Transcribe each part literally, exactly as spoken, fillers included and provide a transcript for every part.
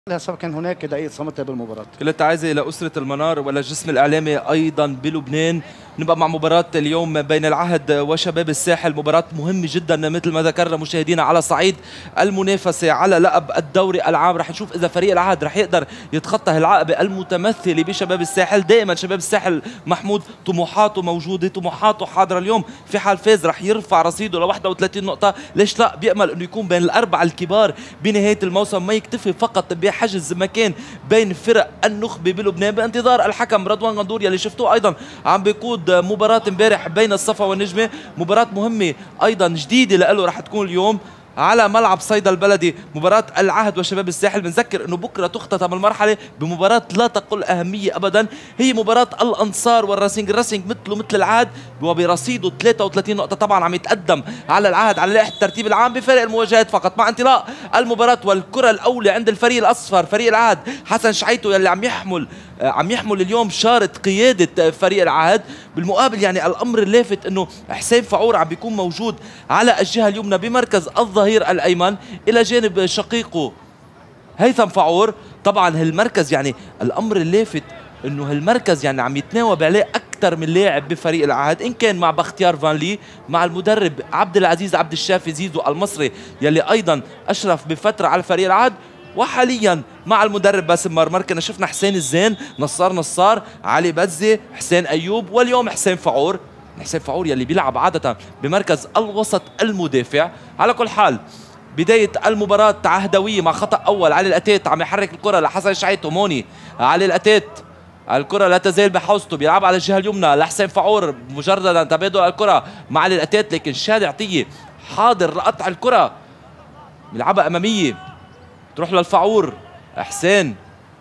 لهسه كان هناك دقائق صمت بالمباراة. كل التعازي لأسرة المنار وللجسم الإعلامي أيضا بلبنان. نبقى مع مباراة اليوم بين العهد وشباب الساحل، مباراة مهمة جدا مثل ما ذكرنا مشاهدينا على صعيد المنافسة على لقب الدوري العام. رح نشوف إذا فريق العهد رح يقدر يتخطى العقبة المتمثلة بشباب الساحل. دائما شباب الساحل محمود طموحاته موجودة، طموحاته حاضرة. اليوم في حال فاز رح يرفع رصيده ل واحد وثلاثين نقطة، ليش لا؟ بيأمل انه يكون بين الأربعة الكبار بنهاية الموسم، ما يكتفي فقط بحجز مكان بين فرق النخبة بلبنان بانتظار الحكم رضوان غندور يلي شفتوه أيضا عم بيقود مباراة امبارح بين الصفا والنجمة. مباراة مهمة أيضا جديدة له رح تكون اليوم على ملعب صيدا البلدي، مباراة العهد وشباب الساحل. بنذكر انه بكره تختتم المرحله بمباراة لا تقل اهميه ابدا، هي مباراة الانصار والراسينج. الراسينج مثله مثل العهد وبرصيده ثلاثة وثلاثين نقطة، طبعا عم يتقدم على العهد على لائحة الترتيب العام بفارق المواجهات فقط. مع انطلاق المباراة والكرة الاولى عند الفريق الاصفر فريق العهد، حسن شعيتو يلي عم يحمل عم يحمل اليوم شارة قيادة فريق العهد. بالمقابل يعني الامر اللافت انه حسين فعور عم بيكون موجود على الجهة اليمنى بمركز الظهير الايمن الى جانب شقيقه هيثم فعور. طبعا هالمركز يعني الامر اللافت انه هالمركز يعني عم يتناوب عليه اكثر من لاعب بفريق العهد، ان كان مع بختيار فانلي، مع المدرب عبد العزيز عبد الشافي زيزو المصري يلي ايضا اشرف بفتره على فريق العهد، وحاليا مع المدرب باسم مرمر. كنا شفنا حسين الزين، نصار نصار، علي بزي، حسين ايوب، واليوم حسين فعور. حسين فعور يلي بيلعب عادة بمركز الوسط المدافع. على كل حال بداية المباراة عهدوية مع خطأ أول. علي الأتيت عم يحرك الكرة لحسن شعيتو، موني علي الأتيت، الكرة لا تزال بحوزته، بيلعب على الجهة اليمنى لحسين فعور، مجردا تبادل الكرة مع علي الأتيت، لكن شادي عطية حاضر لقطع الكرة، بيلعبها أمامية تروح للفعور. حسين،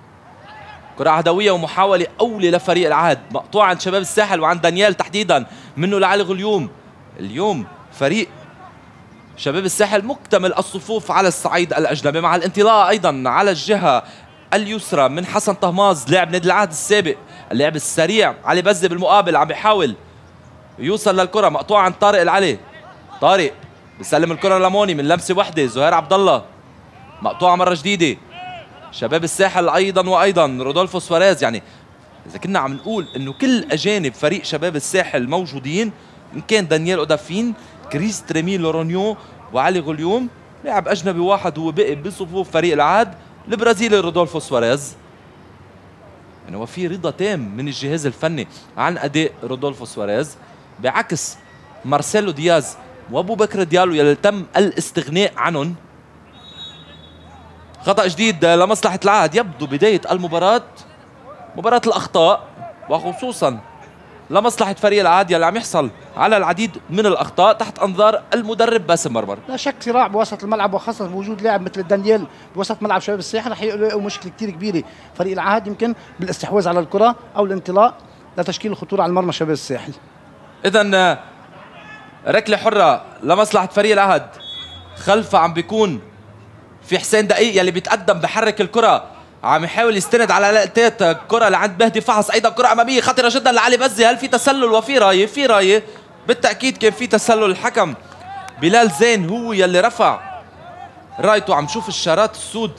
كرة عهدوية ومحاولة أولى لفريق العهد، مقطوعة عند شباب الساحل وعند دانيال تحديدا، منه لعلي غليوم. اليوم فريق شباب الساحل مكتمل الصفوف على الصعيد الأجنبي، مع الانطلاق أيضا على الجهة اليسرى من حسن طهماز لاعب نادي العهد السابق، اللعب السريع. علي بزي بالمقابل عم بيحاول يوصل للكرة، مقطوعة عند طارق العلي. طارق بيسلم الكرة لموني من لمسة وحدة. زهير عبد الله، مقطوعة مرة جديدة. شباب الساحل ايضا وايضا رودولفو سواريز. يعني اذا كنا عم نقول انه كل اجانب فريق شباب الساحل موجودين، ان كان دانيال اودافين، كريس تريمي لورونيو، وعلي غليوم، لاعب اجنبي واحد هو بقي بصفوف فريق العهد البرازيلي رودولفو سواريز. يعني هو في رضا تام من الجهاز الفني عن اداء رودولفو سواريز، بعكس مارسيلو دياز وابو بكر ديالو يلي تم الاستغناء عنهم. خطأ جديد لمصلحة العهد. يبدو بداية المباراة مباراة الأخطاء، وخصوصا لمصلحة فريق العهد يلي عم يحصل على العديد من الأخطاء تحت أنظار المدرب باسم مرمر. لا شك صراع بوسط الملعب، وخاصة بوجود لاعب مثل دانيال بوسط ملعب شباب الساحل رح يلاقوا مشكلة كثير كبيرة فريق العهد، يمكن بالاستحواذ على الكرة أو الانطلاق لتشكيل الخطورة على المرمى شباب الساحل. إذن ركلة حرة لمصلحة فريق العهد. خلفه عم بيكون في حسين دقيق يلي بيتقدم بحرك الكرة، عم يحاول يستند على لقطات الكرة لعند مهدي فحص، ايضا كرة امامية خطرة جدا لعلي بزي. هل في تسلل وفي راية؟ في راية بالتأكيد، كان في تسلل. الحكم بلال زين هو يلي رفع رايته. عم شوف الشارات السود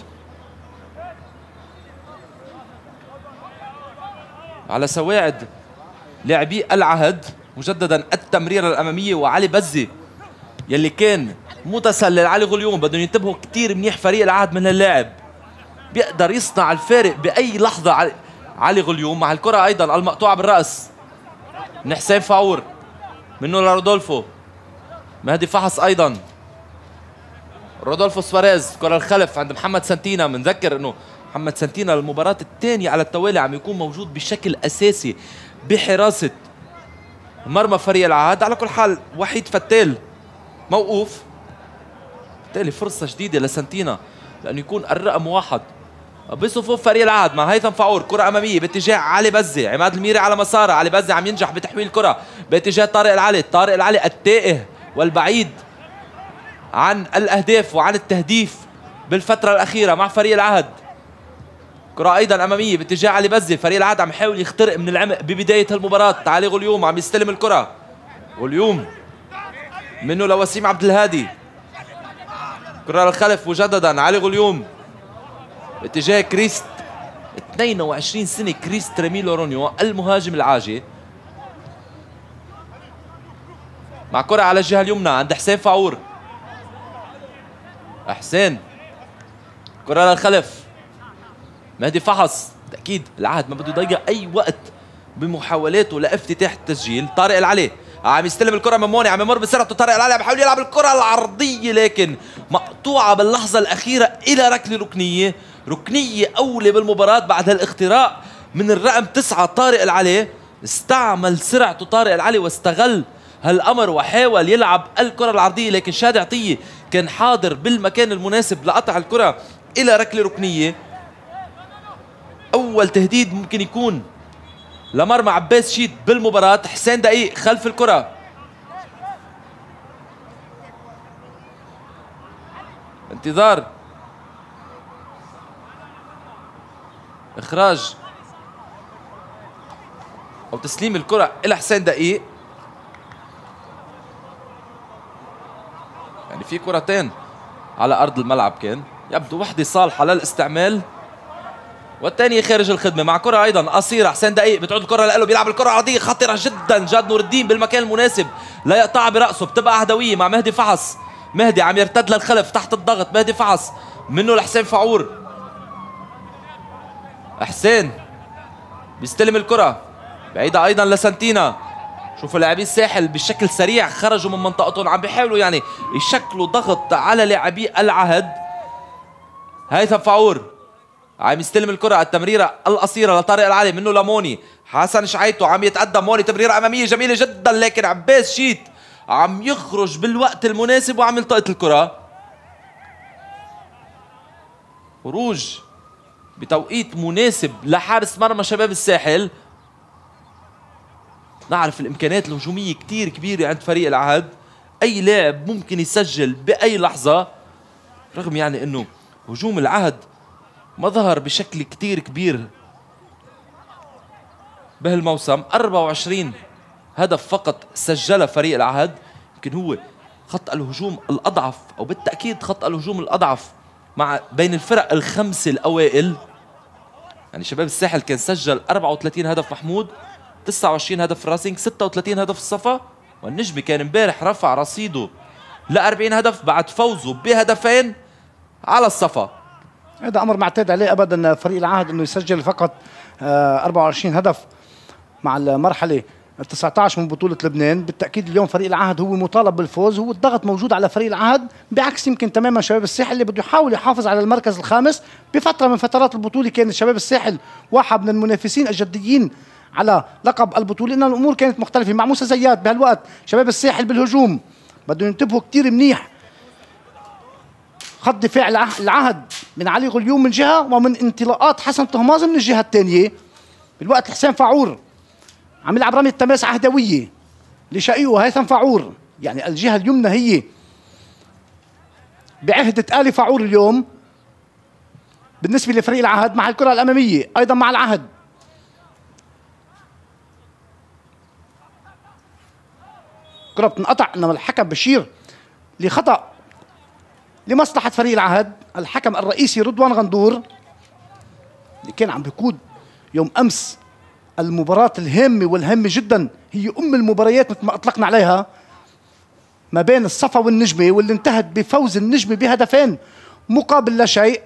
على سواعد لاعبي العهد. مجددا التمريرة الأمامية، وعلي بزي يلي كان متسلل. علي غليوم بدهم ينتبهوا كثير منيح فريق العهد من اللاعب، بيقدر يصنع الفارق بأي لحظة. علي, علي غليوم مع الكرة أيضا المقطوعة بالرأس من حسين فعور، منه لرودولفو. مهدي فحص أيضا، رودولفو سواريز، كرة الخلف عند محمد سنتينا. بنذكر إنه محمد سنتينا المباراة الثانية على التوالي عم يكون موجود بشكل أساسي بحراسة مرمى فريق العهد. على كل حال وحيد فتال موقوف، بالتالي فرصة جديدة لسنتينا لأنه يكون الرقم واحد بصفوف فريق العهد مع هيثم فعور. كرة أمامية باتجاه علي بزي، عماد الميري على مساره. علي بزي عم ينجح بتحويل الكرة باتجاه طارق العلي. طارق العلي التائه والبعيد عن الأهداف وعن التهديف بالفترة الأخيرة مع فريق العهد. كرة أيضا أمامية باتجاه علي بزي. فريق العهد عم يحاول يخترق من العمق ببداية المباراة. علي غليوم عم يستلم الكرة، غليوم منه لوسيم عبد الهادي. كرة للخلف مجددا. علي غليوم اتجاه كريست، اثنين وعشرين سنة كريست ريميلو رونيو المهاجم العاجي. مع كرة على الجهة اليمنى عند حسين فاعور. حسين كرة للخلف، مهدي فحص. تأكيد العهد ما بده يضيع أي وقت بمحاولاته لافتتاح التسجيل. طارق العلي عم يستلم الكرة من موني، عم يمر بسرعته. طارق العلي عم يحاول يلعب الكرة العرضية لكن مقطوعة باللحظة الأخيرة إلى ركلة ركنية. ركنية أولى بالمباراة بعد هالاختراق من الرقم تسعة طارق العلي. استعمل سرعته طارق العلي واستغل هالأمر وحاول يلعب الكرة العرضية، لكن شادي عطية كان حاضر بالمكان المناسب لقطع الكرة إلى ركلة ركنية. أول تهديد ممكن يكون لمرمى عباس شيت بالمباراة. حسين دقيق خلف الكرة، انتظار إخراج أو تسليم الكرة إلى حسين دقيق. يعني في كرتين على أرض الملعب، كان يبدو وحدة صالحة للاستعمال والثانية خارج الخدمة. مع كرة أيضا قصيرة، حسين دقيق بتعود الكرة له، بيلعب الكرة عرضية خطيرة جدا. جاد نور الدين بالمكان المناسب لا يقطع برأسه، بتبقى عهدوية مع مهدي فحص. مهدي عم يرتد للخلف تحت الضغط. مهدي فحص منه لحسين فاعور. حسين بيستلم الكرة بعيدة أيضا لسانتينا. شوفوا لاعبي الساحل بشكل سريع خرجوا من منطقتهم، عم بيحاولوا يعني يشكلوا ضغط على لاعبي العهد. هيثم فاعور عم يستلم الكرة، التمريرة القصيرة لطارق العلي، منه لموني. حسن شعيتو عم يتقدم. موني تمريرة أمامية جميلة جدا، لكن عباس شيت عم يخرج بالوقت المناسب وعم يلتقط الكرة. خروج بتوقيت مناسب لحارس مرمى شباب الساحل. نعرف الإمكانيات الهجومية كتير كبيرة عند فريق العهد، أي لاعب ممكن يسجل بأي لحظة، رغم يعني أنه هجوم العهد ما ظهر بشكل كتير كبير بهالموسم. أربعة وعشرين هدف فقط سجل فريق العهد، يمكن هو خط الهجوم الأضعف أو بالتأكيد خط الهجوم الأضعف مع بين الفرق الخمسة الأوائل. يعني شباب الساحل كان سجل أربعة وثلاثين هدف محمود، تسعة وعشرين هدف راسينج، ستة وثلاثين هدف الصفا، والنجمي كان امبارح رفع رصيده ل أربعين هدف بعد فوزه بهدفين على الصفا. هذا امر معتاد عليه ابدا فريق العهد انه يسجل فقط أربعة وعشرين هدف مع المرحله تسعة عشر من بطوله لبنان. بالتاكيد اليوم فريق العهد هو مطالب بالفوز، هو الضغط موجود على فريق العهد بعكس يمكن تماما شباب الساحل اللي بده يحاول يحافظ على المركز الخامس. بفتره من فترات البطوله كان شباب الساحل واحد من المنافسين الجديين على لقب البطوله، لان الامور كانت مختلفه مع موسى زياد. بهالوقت شباب الساحل بالهجوم بدهم ينتبهوا كثير منيح. خط دفاع العهد من علي غليوم من جهه ومن انطلاقات حسن طهماز من الجهه الثانيه. بالوقت حسين فاعور عم يلعب رمية تماس عهدويه لشقيقه هيثم فاعور، يعني الجهه اليمنى هي بعهده آل فاعور اليوم بالنسبه لفريق العهد. مع الكره الاماميه ايضا مع العهد، كره بتنقطع انما الحكم بشير لخطا لمصلحة فريق العهد. الحكم الرئيسي رضوان غندور اللي كان عم بيقود يوم أمس المباراة الهامة والهامة جدا، هي أم المباريات مثل ما أطلقنا عليها ما بين الصفا والنجمة، واللي انتهت بفوز النجمة بهدفين مقابل لا شيء.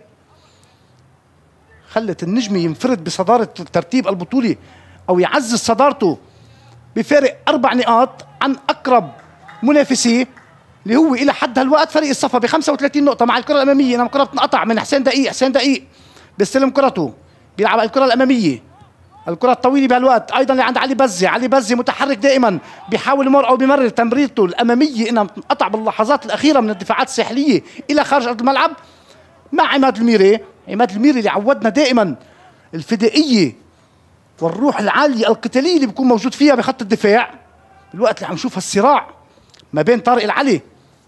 خلت النجمة ينفرد بصدارة ترتيب البطولة أو يعزز صدارته بفارق أربع نقاط عن أقرب منافسيه اللي هو الى حد هالوقت فريق الصفا ب خمسة وثلاثين نقطة. مع الكرة الأمامية انما الكرة بتنقطع من حسين دقيق. حسين دقيق بيستلم كرته، بيلعب على الكرة الأمامية، الكرة الطويلة بهالوقت أيضا اللي عند علي بزة. علي بزة متحرك دائما، بيحاول يمر أو بيمرر تمريرته الأمامية انها بتنقطع باللحظات الأخيرة من الدفاعات الساحلية إلى خارج أرض الملعب مع عماد الميري. عماد الميري اللي عودنا دائما الفدائية والروح العالية القتالية اللي بيكون موجود فيها بخط الدفاع. الوقت اللي عم نشوف الصراع ما بين طارق العلي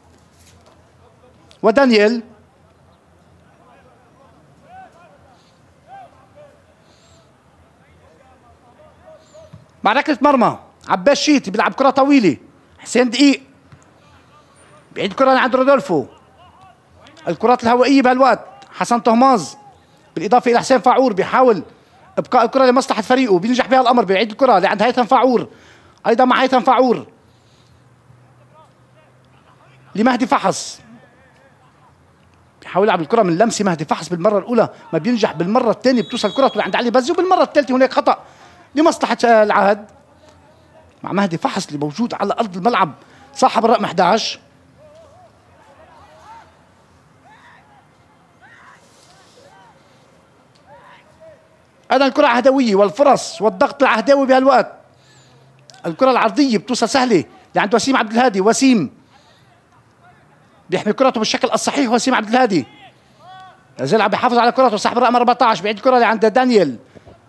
ودانيال. مع ركلة مرمى عباس شيت بيلعب كرة طويلة. حسين دقيق بعيد كرة عند رودولفو. الكرات الهوائية بهالوقت حسن طهماز بالاضافه الى حسين فاعور بيحاول ابقاء الكره لمصلحه فريقه، بينجح بها الامر، بيعيد الكره لعند هيثم فاعور، ايضا مع هيثم فاعور لمهدي فحص، بيحاول يلعب الكره من لمسه. مهدي فحص بالمره الاولى ما بينجح، بالمره الثانيه بتوصل الكره لعند علي بزي، وبالمره الثالثه هناك خطا لمصلحه العهد مع مهدي فحص اللي موجود على ارض الملعب صاحب الرقم احد عشر. ايضا الكره عهدويه والفرص والضغط العهداوي بهالوقت. الكره العرضيه بتوصل سهله لعند وسيم عبد الهادي، وسيم بيحمي كرته بالشكل الصحيح. وسيم عبد الهادي لازال عم بيحافظ على كرته، صاحب الرقم أربعة عشر بيعيد الكره لعند دانيال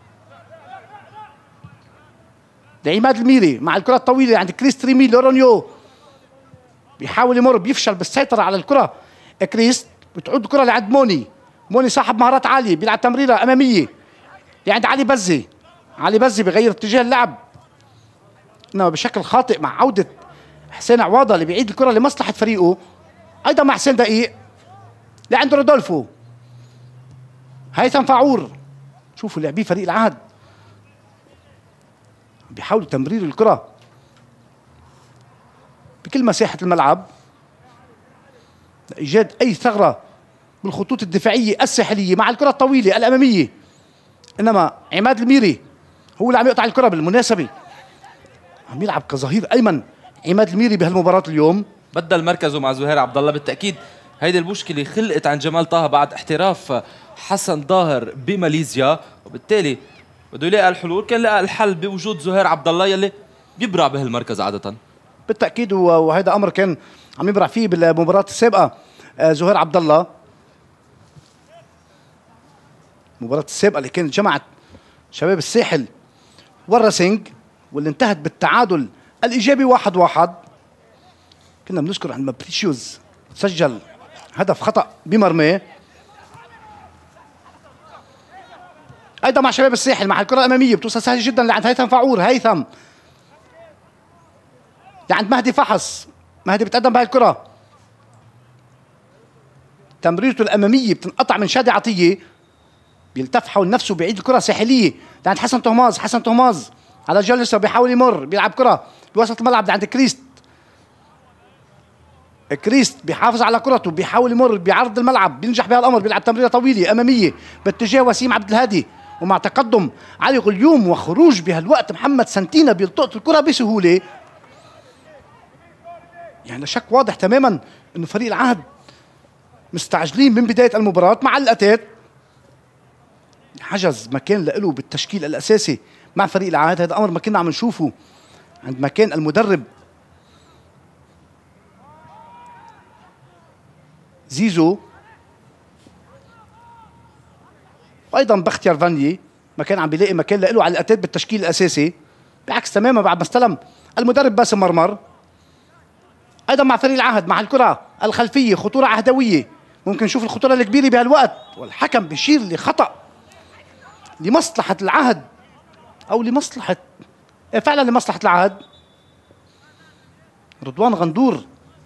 لعماد الميري مع الكره الطويله عند كريست ريمي لورونيو، بيحاول يمر، بيفشل بالسيطره على الكره. كريست بتعود الكره لعند موني، موني صاحب مهارات عاليه بيلعب تمريره اماميه لعند علي بزي، علي بزي بغير اتجاه اللعب انما بشكل خاطئ مع عوده حسين عواضه اللي بيعيد الكره لمصلحه فريقه، ايضا مع حسين دقيق لعند رودولفو. هيثم فاعور، شوفوا لاعبي فريق العهد بيحاولوا تمرير الكره بكل مساحه الملعب لايجاد اي ثغره بالخطوط الدفاعيه الساحليه مع الكره الطويله الاماميه، انما عماد الميري هو اللي عم يقطع الكره. بالمناسبه عم يلعب كظهير ايمن عماد الميري بهالمباراه اليوم، بدل مركزه مع زهير عبد الله. بالتاكيد هيدي المشكله خلقت عن جمال طه بعد احتراف حسن ظاهر بماليزيا، وبالتالي بده يلاقي الحلول. كان لقى الحل بوجود زهير عبد الله يلي بيبرع بهالمركز عاده. بالتاكيد، وهذا امر كان عم يبرع فيه بالمباراه السابقه زهير عبد الله، المباراه السابقه اللي كانت جمعت شباب الساحل والراسينج واللي انتهت بالتعادل الايجابي واحد واحد. كنا بنذكر عن مابريشيوز سجل هدف خطا بمرماه. ايضا مع شباب الساحل مع الكره الاماميه بتوصل سهله جدا لعند هيثم فاعور، هيثم لعند مهدي فحص، مهدي بتقدم بهاي الكره، تمريرته الاماميه بتنقطع من شادي عطيه، بيلتف حول نفسه بيعيد الكره ساحليه لعند حسن تهماز. حسن تهماز على جلسه بيحاول يمر، بيلعب كره بوسط الملعب لعند كريست، كريست بيحافظ على كرته، بيحاول يمر بعرض الملعب، بينجح بها الامر، بيلعب تمريره طويله اماميه باتجاه وسيم عبد الهادي، ومع تقدم علي غليوم وخروج بهالوقت محمد سنتينا بيلتقط الكره بسهوله. يعني لا شك واضح تماما انه فريق العهد مستعجلين من بدايه المباراه مع اللقطات. حجز مكان له بالتشكيل الاساسي مع فريق العهد، هذا امر ما كنا عم نشوفه عندما كان المدرب زيزو وايضا بختيار فانيي، ما كان عم بيلاقي مكان له على الاتات بالتشكيل الاساسي، بعكس تماما بعد ما استلم المدرب باسم مرمر. ايضا مع فريق العهد مع الكره الخلفيه خطوره عهدويه، ممكن نشوف الخطوره الكبيره بهالوقت، والحكم بيشير لخطا لمصلحه العهد او لمصلحه فعلا لمصلحه العهد. رضوان غندور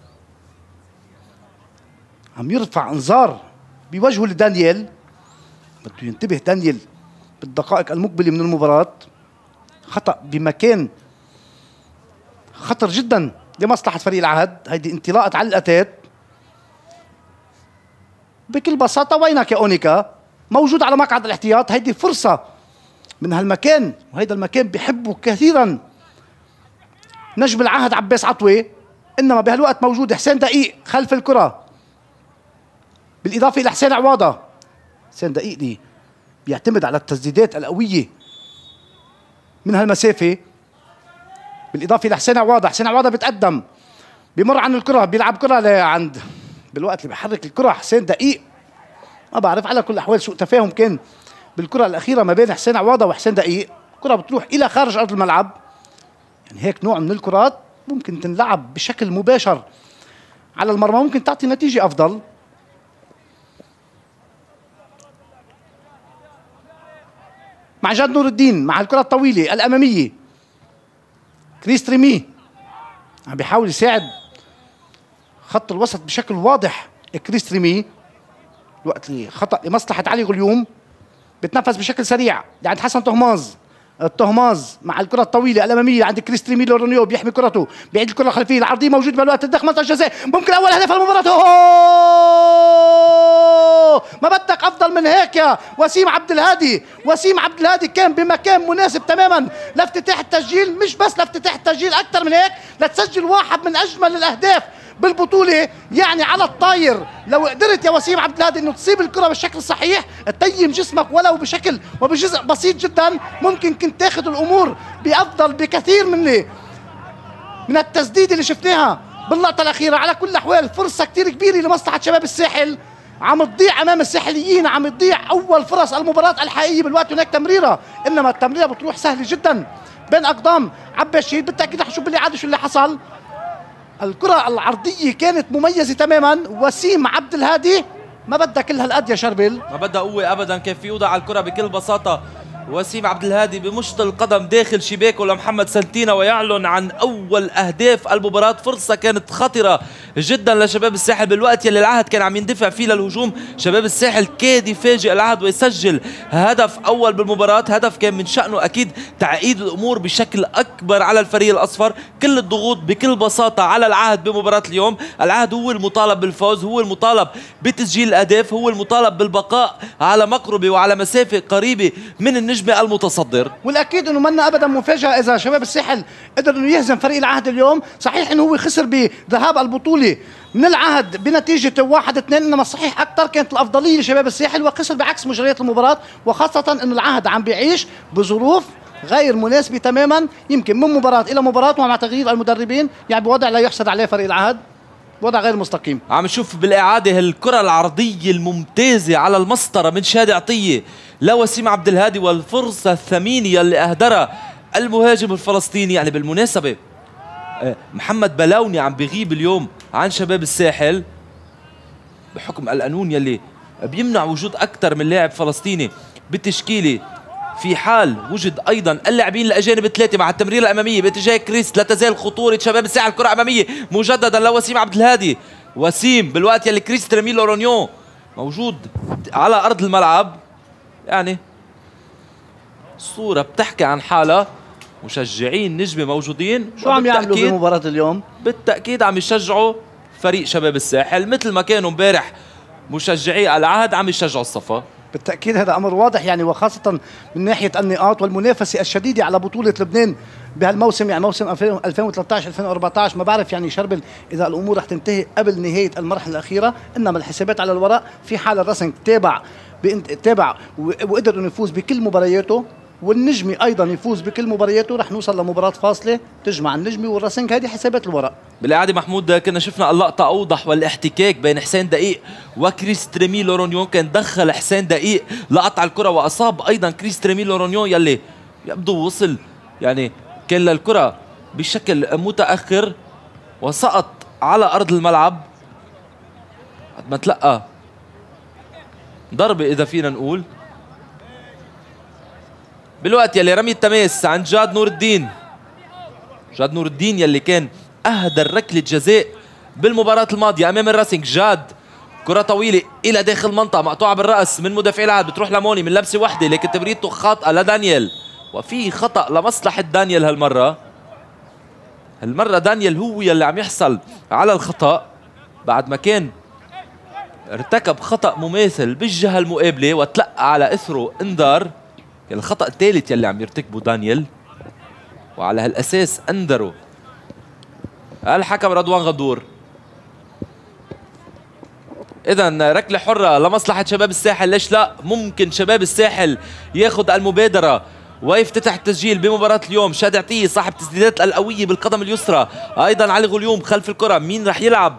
عم يرفع انذار بوجهه لدانيال، بده ينتبه دانيال بالدقائق المقبله من المباراه. خطا بمكان خطر جدا لمصلحه فريق العهد، هيدي انطلاقه على الاتات بكل بساطه. وينك يا اونيكا؟ موجود على مقعد الاحتياط، هيدي فرصه من هالمكان، وهيدا المكان بيحبه كثيرا نجم العهد عباس عطوي، انما بهالوقت موجود حسين دقيق خلف الكره، بالاضافه الى حسين عواضه. حسين دقيق دي بيعتمد على التسديدات القويه من هالمسافه، بالاضافه الى حسين عواضه. حسين عواضه بيتقدم، بيمر عن الكره، بيلعب كره لعند، بالوقت اللي بيحرك الكره حسين دقيق، ما بعرف، على كل الاحوال سوء تفاهم كان بالكره الاخيره ما بين حسين عواضه وحسين دقيق، الكره بتروح الى خارج ارض الملعب. يعني هيك نوع من الكرات ممكن تنلعب بشكل مباشر على المرمى، ممكن تعطي نتيجه افضل. مع جاد نور الدين مع الكره الطويله الاماميه، كريست ريمي عم بيحاول يساعد خط الوسط بشكل واضح. كريست ريمي الوقت اللي خطا لمصلحه علي غليوم، بتنفذ بشكل سريع عند حسن تهماز. التهماز مع الكرة الطويلة الأمامية عند كريستريمي لورونيو بيحمي كرته، بيعيد الكرة الخلفية العرضية موجود بالوقت الدخل منطقة الجزاء، ممكن أول هدف المباراة. أوه! ما بدك أفضل من هيك يا وسيم عبد الهادي. وسيم عبد الهادي كان بمكان مناسب تماما لافتتاح التسجيل، مش بس لافتتاح التسجيل، أكثر من هيك لتسجل واحد من أجمل الأهداف بالبطولة. يعني على الطاير لو قدرت يا وسيم عبد الهادي انه تصيب الكرة بالشكل الصحيح، تقيم جسمك ولو بشكل وبجزء بسيط جدا، ممكن كنت تاخذ الامور بافضل بكثير من من التسديد اللي شفناها باللقطة الأخيرة. على كل الأحوال فرصة كثير كبيرة لمصلحة شباب الساحل، عم تضيع امام الساحليين، عم تضيع اول فرص المباراة الحقيقية بالوقت. هناك تمريرة، انما التمريرة بتروح سهلة جدا بين اقدام عباشيد. بالتأكيد رح نشوف بالإعادة شو اللي حصل. الكرة العرضية كانت مميزة تماما. وسيم عبد الهادي ما بدها كل هالقد يا شربل، ما بدها قوة ابدا، كان في يوضع الكرة بكل بساطة. وسيم عبد الهادي بمشط القدم داخل شباكه لمحمد سنتينا ويعلن عن اول اهداف المباراة. فرصة كانت خطرة جدا لشباب الساحل بالوقت يلي العهد كان عم يندفع فيه للهجوم. شباب الساحل كاد يفاجئ العهد ويسجل هدف اول بالمباراة، هدف كان من شأنه اكيد تعقيد الامور بشكل اكبر على الفريق الاصفر. كل الضغوط بكل بساطة على العهد بمباراة اليوم. العهد هو المطالب بالفوز، هو المطالب بتسجيل الاهداف، هو المطالب بالبقاء على مقربة وعلى مسافة قريبة من النجم المتصدر. والاكيد انه منا ابدا مفاجاه اذا شباب الساحل قدر انه يهزم فريق العهد اليوم. صحيح انه هو خسر بذهاب البطوله من العهد بنتيجه واحد اثنين، انما الصحيح اكثر كانت الافضليه لشباب الساحل وخسر بعكس مجريات المباراه، وخاصه انه العهد عم بيعيش بظروف غير مناسبه تماما، يمكن من مباراه الى مباراه، ومع تغيير المدربين يعني بوضع لا يحسد عليه فريق العهد، وضع غير مستقيم. عم نشوف بالإعادة الكرة العرضية الممتازة على المسطرة من شادي عطية لوسيم عبد الهادي، والفرصة الثمينة اللي أهدرها المهاجم الفلسطيني. يعني بالمناسبة محمد بلاوني عم بيغيب اليوم عن شباب الساحل بحكم القانون يلي بيمنع وجود أكثر من لاعب فلسطيني بالتشكيلة، في حال وجد ايضا اللاعبين الاجانب الثلاثه. مع التمريره الاماميه باتجاه كريست، لا تزال خطوره شباب الساحل. الكره اماميه مجددا لوسيم عبد الهادي. وسيم بالوقت يلي كريست ريمي لورونيو موجود على ارض الملعب. يعني الصوره بتحكي عن حالها، مشجعين نجمه موجودين. شو عم يعملوا بمباراه اليوم؟ بالتاكيد عم يشجعوا فريق شباب الساحل مثل ما كانوا امبارح مشجعي العهد عم يشجعوا الصفا. بالتأكيد هذا أمر واضح يعني، وخاصة من ناحية النقاط والمنافسة الشديدة على بطولة لبنان بهالموسم، يعني موسم ألفين وثلاثة عشر ألفين وأربعة عشر. ما بعرف يعني شربل إذا الأمور رح تنتهي قبل نهاية المرحلة الأخيرة، إنما الحسابات على الورق في حال الرسنج تابع تابع وقدر إنه يفوز بكل مبارياته، والنجمي ايضا يفوز بكل مبارياته، رح نوصل لمباراه فاصله تجمع النجمي والرسنج. هذه حسابات الورق. بالاعاده محمود كنا شفنا اللقطه اوضح، والاحتكاك بين حسين دقيق وكريستريمي لورونيو، كان دخل حسين دقيق لقطع الكره واصاب ايضا كريستريمي لورونيو يلي يبدو وصل يعني كان للكره بشكل متاخر وسقط على ارض الملعب بعد ما تلقى ضربه اذا فينا نقول. بالوقت يلي رمي التماس عند جاد نور الدين، جاد نور الدين يلي كان اهدر ركله جزاء بالمباراه الماضيه امام الراسنج. جاد كره طويله الى داخل المنطقه مقطوعه بالراس من مدافع العهد، بتروح لموني من لمسه وحده، لكن تمريرته خاطئه لدانيال، وفي خطا لمصلحه دانيال. هالمره هالمره دانيال هو يلي عم يحصل على الخطا بعد ما كان ارتكب خطا مماثل بالجهه المقابله وتلقى على اثره انذار. الخطأ الثالث يلي عم يرتكبه دانيال، وعلى هالأساس أنذروا الحكم رضوان غدور. إذا ركلة حرة لمصلحة شباب الساحل. ليش لا؟ ممكن شباب الساحل ياخذ المبادرة ويفتتح التسجيل بمباراة اليوم. شادي عطية صاحب تسديدات القوية بالقدم اليسرى، أيضا علي غليوم خلف الكرة. مين رح يلعب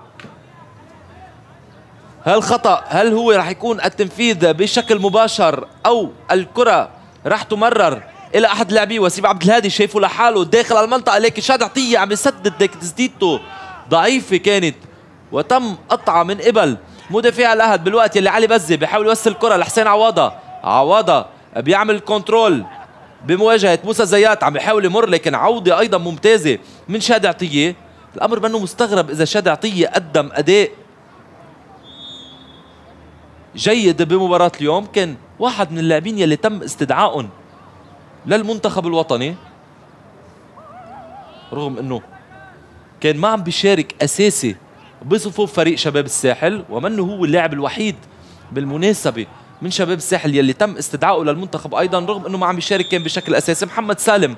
هالخطأ؟ هل هو رح يكون التنفيذ بشكل مباشر أو الكرة راح تمرر الى احد لاعبيه؟ وسيم عبد الهادي شايفه لحاله داخل المنطقه، لكن شادي عطيه عم يسدد، لكن تسديدته ضعيفه كانت وتم قطعها من قبل مدافع العهد. بالوقت يلي علي بزه بيحاول يوصل الكره لحسين عواضه، عواضه بيعمل كنترول بمواجهه موسى زيات، عم يحاول يمر، لكن عوده ايضا ممتازه من شادي عطيه. الامر منه مستغرب اذا شادي عطيه قدم اداء جيد بمباراه اليوم. كان واحد من اللاعبين يلي تم استدعائهم للمنتخب الوطني رغم انه كان ما عم بيشارك اساسي بصفوف فريق شباب الساحل، ومنه هو اللاعب الوحيد بالمناسبه من شباب الساحل يلي تم استدعائه للمنتخب ايضا رغم انه ما عم بيشارك كان بشكل اساسي. محمد سالم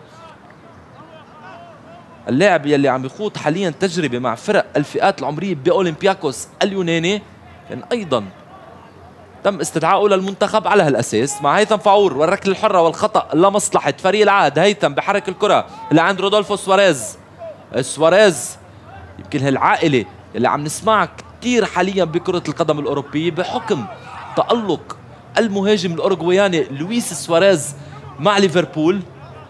اللاعب يلي عم يخوض حاليا تجربه مع فرق الفئات العمريه باولمبياكوس اليوناني كان ايضا تم استدعائه للمنتخب على هالاساس. مع هيثم فاعور والركله الحره والخطا لمصلحه فريق العهد. هيثم بحرك الكره لعند رودولفو سواريز. سواريز يمكن هالعائله اللي عم نسمعها كثير حاليا بكره القدم الاوروبيه بحكم تألق المهاجم الاوروغواياني لويس سواريز مع ليفربول.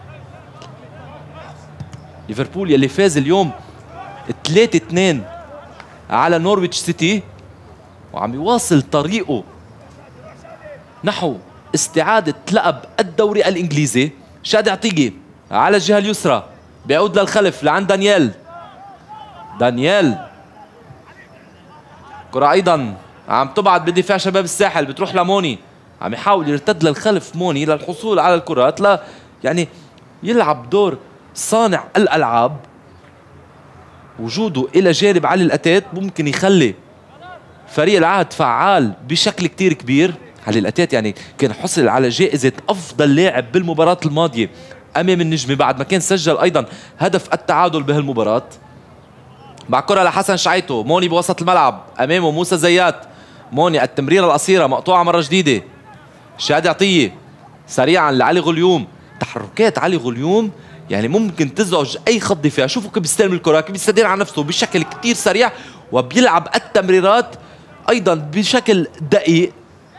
ليفربول يلي فاز اليوم ثلاثة اثنين على نورويتش سيتي وعم يواصل طريقه نحو استعادة لقب الدوري الانجليزي. شادي عطية على الجهة اليسرى بيعود للخلف لعند دانيال. دانيال كرة ايضا عم تبعد بدفاع شباب الساحل بتروح لموني، عم يحاول يرتد للخلف موني للحصول على الكرات لا يعني يلعب دور صانع الالعاب. وجوده الى جانب علي الاتات ممكن يخلي فريق العهد فعال بشكل كتير كبير. علي الاتات يعني كان حصل على جائزة افضل لاعب بالمباراة الماضية امام النجمة بعد ما كان سجل ايضا هدف التعادل بهالمباراة. مع كرة لحسن شعيتو. موني بوسط الملعب امامه موسى زيات. موني التمريرة القصيرة مقطوعة مرة جديدة. شادي عطية سريعا لعلي غليوم. تحركات علي غليوم يعني ممكن تزعج اي خط دفاع. شوفوا كيف بيستلم الكرة كيف بيستدير على نفسه بشكل كتير سريع وبيلعب التمريرات ايضا بشكل دقيق.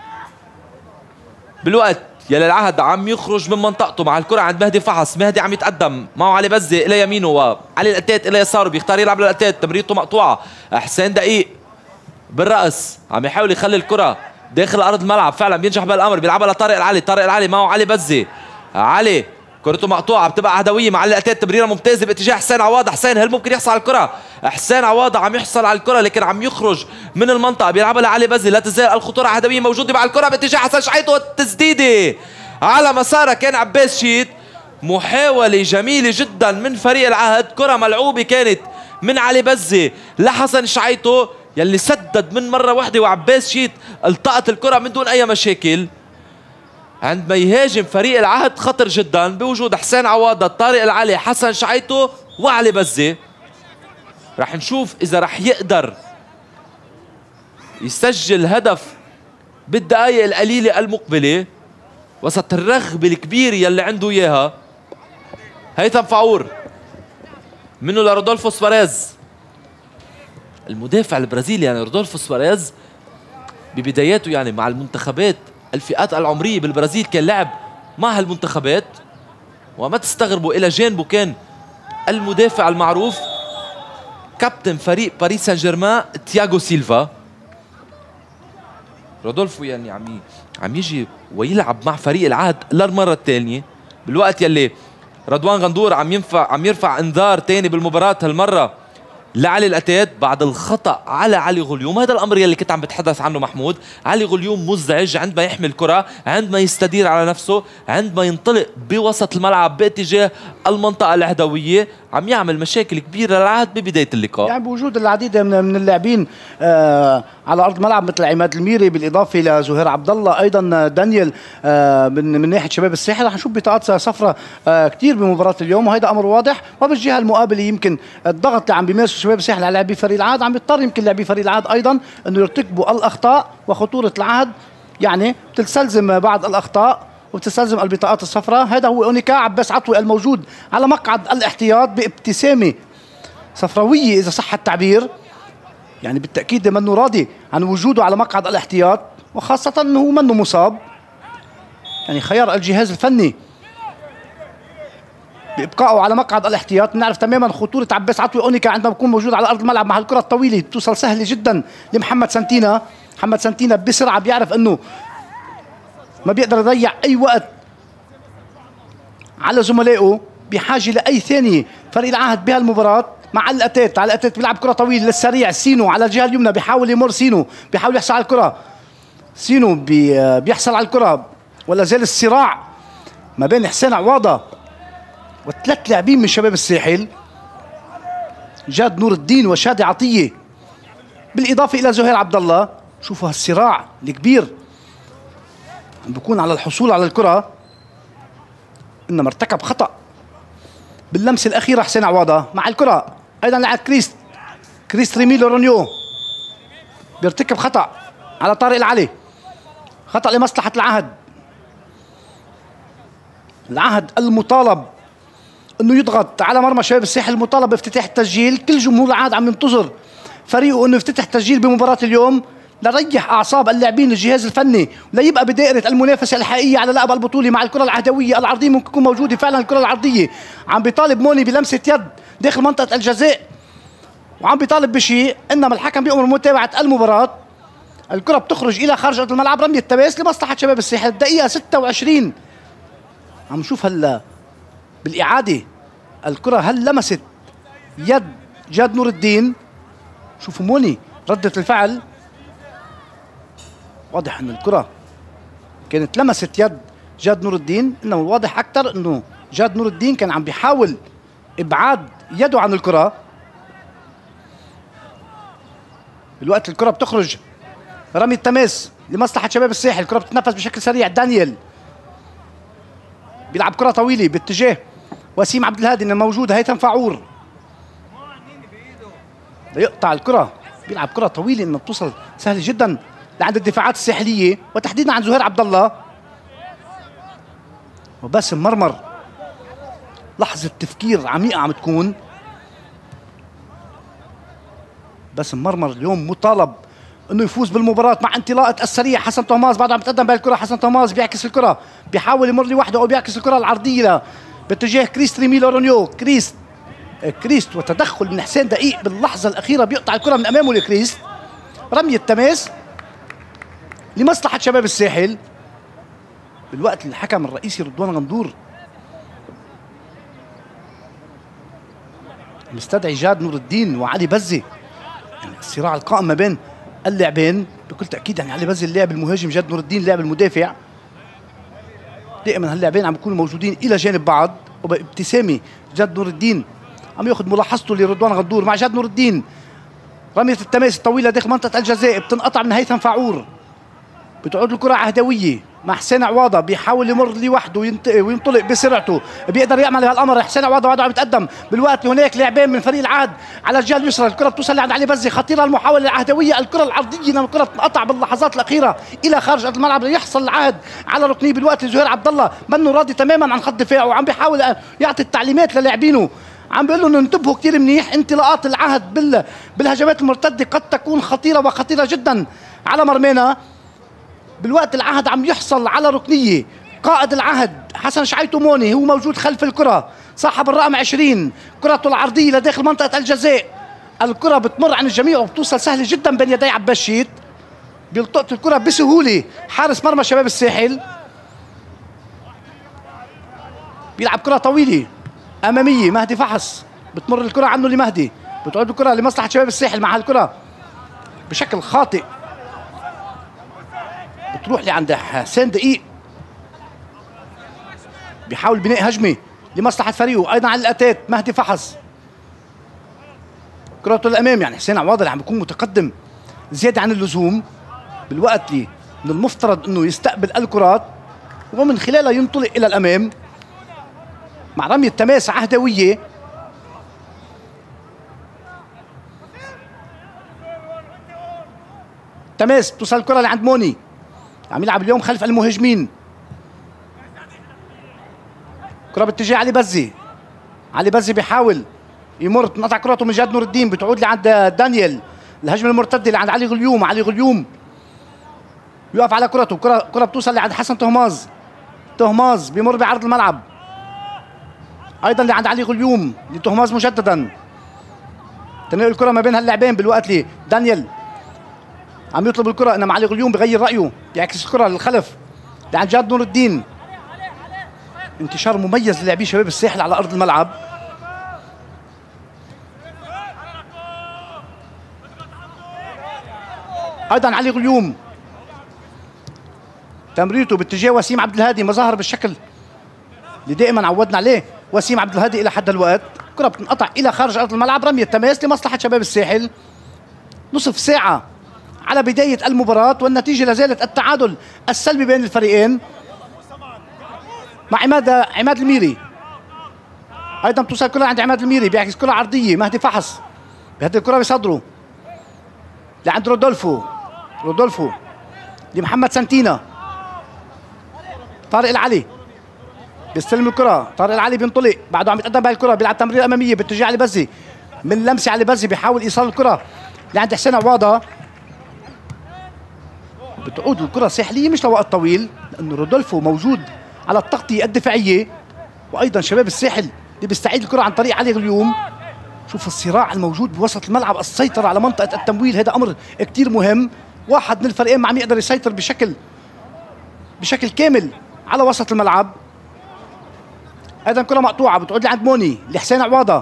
بالوقت يلي العهد عم يخرج من منطقته مع الكرة عند مهدي فحص. مهدي عم يتقدم معه علي بزة الى يمينه وعلي الاتات الى يساره بيختار يلعب للاتات. تمريرته مقطوعة. حسين دقيق بالرأس عم يحاول يخلي الكرة داخل ارض الملعب فعلا بينجح بهالامر. بيلعبها لطارق العلي. طارق العلي معه علي بزة. علي كرته مقطوعه بتبقى عدويه مع الاتات. تمريره ممتازه باتجاه حسين عواضه. حسين هل ممكن يحصل على الكره؟ حسين عواضه عم يحصل على الكره لكن عم يخرج من المنطقه. بيلعبها لعلي بزي. لا تزال الخطوره عدويه موجوده مع الكره باتجاه حسن شعيط والتسديده على مسارها كان عباس شيت. محاوله جميله جدا من فريق العهد. كره ملعوبه كانت من علي بزي لحسن شعيطو يلي سدد من مره واحده وعباس شيت التقط الكره من دون اي مشاكل. عندما يهاجم فريق العهد خطر جدا بوجود حسين عواضة طارق العلي حسن شعيطو وعلي بزة. رح نشوف اذا رح يقدر يسجل هدف بالدقائق القليلة المقبلة وسط الرغبة الكبيرة يلي عنده اياها. هيثم فاعور منه لرودولفو سواريز المدافع البرازيلي. يعني رودولفو سواريز ببداياته يعني مع المنتخبات الفئات العمرية بالبرازيل كان لعب مع هالمنتخبات وما تستغربوا الى جانبه كان المدافع المعروف كابتن فريق باريس سان جيرمان تياغو سيلفا. رودولفو يعني عم عم يجي ويلعب مع فريق العهد للمرة الثانية بالوقت يلي رضوان غندور عم ينفع عم يرفع انذار ثاني بالمباراة هالمرة لعلي الاتات بعد الخطأ على علي غليوم. هذا الامر يلي كنت عم بتحدث عنه محمود. علي غليوم مزعج عندما يحمل كرة عندما يستدير على نفسه عندما ينطلق بوسط الملعب باتجاه المنطقة العدوية عم يعمل مشاكل كبيرة للعهد ببداية اللقاء. يعني بوجود العديد من من اللاعبين آه على ارض الملعب مثل عماد الميري بالاضافه لزهير عبد الله ايضا دانيال آه من من ناحيه شباب الساحل. رح نشوف بطاقات صفراء آه كثير بمباراه اليوم وهذا امر واضح. وبالجهه المقابله يمكن الضغط اللي عم بيمارسه شباب الساحل على لاعبي فريق العهد عم بيضطر يمكن لاعبي فريق العهد ايضا انه يرتكبوا الاخطاء وخطوره العهد يعني بتستلزم بعض الاخطاء وبتستلزم البطاقات الصفراء. هذا هو اونيكا عباس عطوي الموجود على مقعد الاحتياط بابتسامه صفراويه اذا صح التعبير. يعني بالتاكيد منه راضي عن وجوده على مقعد الاحتياط وخاصه انه منه مصاب. يعني خيار الجهاز الفني بابقائه على مقعد الاحتياط. بنعرف تماما خطوره عباس عطوي اونيكا عندما بيكون موجود على ارض الملعب مع الكره الطويله بتوصل سهله جدا لمحمد سانتينا. محمد سانتينا بسرعه بيعرف انه ما بيقدر يضيع اي وقت على زملائه. بحاجه لاي ثانيه فريق العهد بهالمباراه مع الاتات. على الاتات بيلعب كره طويله للسريع. سينو على الجهه اليمنى بيحاول يمر. سينو بيحاول يحصل على الكره. سينو بي بيحصل على الكره ولا زال الصراع ما بين حسين عواضة وثلاث لاعبين من شباب الساحل، جاد نور الدين وشادي عطية بالإضافة إلى زهير عبد الله. شوفوا هالصراع الكبير عم بيكون على الحصول على الكرة، إنما ارتكب خطأ باللمسة الأخيرة حسين عواضة مع الكرة. أيضا لعب كريست كريست ريمي لورونيو بيرتكب خطأ على طارق العلي، خطأ لمصلحة العهد. العهد المطالب انه يضغط على مرمى شباب الساحل، المطالب بافتتاح التسجيل. كل جمهور العهد عم ينتظر فريقه انه يفتتح تسجيل بمباراة اليوم لريح اعصاب اللاعبين الجهاز الفني ليبقى بدائرة المنافسة الحقيقية على لقب البطولة مع الكرة العهدوية العرضية. ممكن تكون موجودة فعلا الكرة العرضية، عم بيطالب موني بلمسة يد داخل منطقة الجزاء وعم بيطالب بشيء، انما الحكم بيأمر متابعة المباراة. الكرة بتخرج الى خارج ارض الملعب، رمية تماس لمصلحة شباب الساحل. الدقيقة ستة وعشرين عم نشوف هلا بالإعادة الكرة هل لمست يد جاد نور الدين. شوفوا موني ردة الفعل، واضح أن الكرة كانت لمست يد جاد نور الدين، إنما الواضح أكثر أنه جاد نور الدين كان عم بيحاول إبعاد يده عن الكرة. بالوقت الكرة بتخرج رمي التماس لمصلحة شباب الساحل. الكرة بتتنفس بشكل سريع، دانيال بيلعب كرة طويلة باتجاه وسيم عبد الهادي، انه موجود هيثم فاعور يقطع الكرة، بيلعب كرة طويلة انه بتوصل سهل جدا لعند الدفاعات الساحلية وتحديدا عند زهير عبد الله. وباسم مرمر لحظة تفكير عميقة عم تكون. باسم مرمر اليوم مطالب انه يفوز بالمباراة مع انطلاقة السريع. حسن توماس بعد عم يتقدم بهالكرة، حسن توماس بيعكس الكرة، بيحاول يمر لوحده او بيعكس الكرة العرضية باتجاه كريست ريمي لورونيو. كريست كريست وتدخل من حسين دقيق باللحظة الأخيرة بيقطع الكرة من أمامه لكريست. رمية تماس لمصلحة شباب الساحل. بالوقت الحكم الرئيسي رضوان غندور مستدعي جاد نور الدين وعلي بزة، يعني الصراع القائم ما بين اللاعبين بكل تأكيد. يعني علي بزة اللاعب المهاجم، جاد نور الدين لاعب المدافع. دائما هاللاعبين عم يكونوا موجودين الى جانب بعض، وبابتسامه جاد نور الدين عم ياخذ ملاحظته لرضوان غندور مع جاد نور الدين. رميه التماس الطويله داخل منطقه الجزاء بتنقطع من هيثم فاعور، بتعود الكره عهدويه مع حسين عواضه، بيحاول يمر لوحده وينطلق بسرعته، بيقدر يعمل هالامر. حسين عواضه بعده عم يتقدم، بالوقت هناك لاعبين من فريق العهد على الجهه اليسرى. الكره بتوصل لعند علي بزة، خطيره المحاوله العهدويه، الكره العرضيه لما الكره تنقطع باللحظات الاخيره الى خارج ارض الملعب ليحصل العهد على ركنيه. بالوقت زهير عبد الله منه راضي تماما عن خط دفاعه وعم بيحاول يعطي التعليمات للاعبينه، عم بيقول لهم انتبهوا كثير منيح، انطلاقات العهد بال بالهجمات المرتده قد تكون خطيره وخطيره جدا على مرمانا. بالوقت العهد عم يحصل على ركنيه، قائد العهد حسن شعيتو موني هو موجود خلف الكره، صاحب الرقم عشرين، كرته العرضيه لداخل منطقه الجزاء. الكره بتمر عن الجميع وبتوصل سهله جدا بين يدي عباس شيت، بيلتقط الكره بسهوله حارس مرمى شباب الساحل. بيلعب كره طويله اماميه، مهدي فحص، بتمر الكره عنه لمهدي، بتعود الكره لمصلحه شباب الساحل مع الكره بشكل خاطئ، بتروح لعند حسين دقيق، بيحاول بناء هجمه لمصلحه فريقه. ايضا على الاتات مهدي فحص، كرته للامام. يعني حسين عواضه اللي عم بيكون متقدم زياده عن اللزوم، بالوقت اللي من المفترض انه يستقبل الكرات ومن خلالها ينطلق الى الامام مع رميه تماس عهدويه. تماس توصل الكره لعند موني، عم يلعب اليوم خلف المهاجمين. كره باتجاه علي بزة، علي بزة بيحاول يمر، تنقطع كرته من جاد نور الدين، بتعود لعند دانيال. الهجمه المرتده لعند علي غليوم، علي غليوم يقف على كرته، كره كره بتوصل لعند حسن تهماز، تهماز بيمر بعرض الملعب ايضا لعند علي غليوم لتهماز مجددا. تنقل الكره ما بين هاللاعبين، بالوقت اللي دانيال عم يطلب الكره، انما علي غليوم بغير رايه، بيعكس الكره للخلف لعند جاد نور الدين. انتشار مميز للاعبي شباب الساحل على ارض الملعب. ايضا علي غليوم تمريرته باتجاه وسيم عبد الهادي ما ظهر بالشكل اللي دائما عودنا عليه وسيم عبد الهادي الى حد الوقت. كرة بتنقطع الى خارج ارض الملعب، رمية تماس لمصلحة شباب الساحل. نصف ساعة على بداية المباراة والنتيجة لازالت التعادل السلبي بين الفريقين. مع عماد عماد الميري ايضا توصل الكرة عند عماد الميري، بيعكس كرة عرضية مهدي فحص بهدي الكرة بصدره لعند رودولفو. رودولفو لمحمد سانتينا. طارق العلي بيستلم الكرة، طارق العلي بينطلق بعده عم يتقدم بهي الكرة، بيلعب تمرير امامية باتجاه علي بزي، من لمسة علي بزي بيحاول ايصال الكرة لعند حسين عواضة. بتعود الكرة ساحلية مش لوقت طويل لانه رودولفو موجود على التغطية الدفاعية، وايضا شباب الساحل اللي بيستعيد الكرة عن طريق علي غليوم. شوف الصراع الموجود بوسط الملعب، السيطرة على منطقة التمويل، هذا امر كتير مهم. واحد من الفريقين ما عم يقدر يسيطر بشكل بشكل كامل على وسط الملعب. ايضا كرة مقطوعة بتعود لعند موني لحسين عواضة.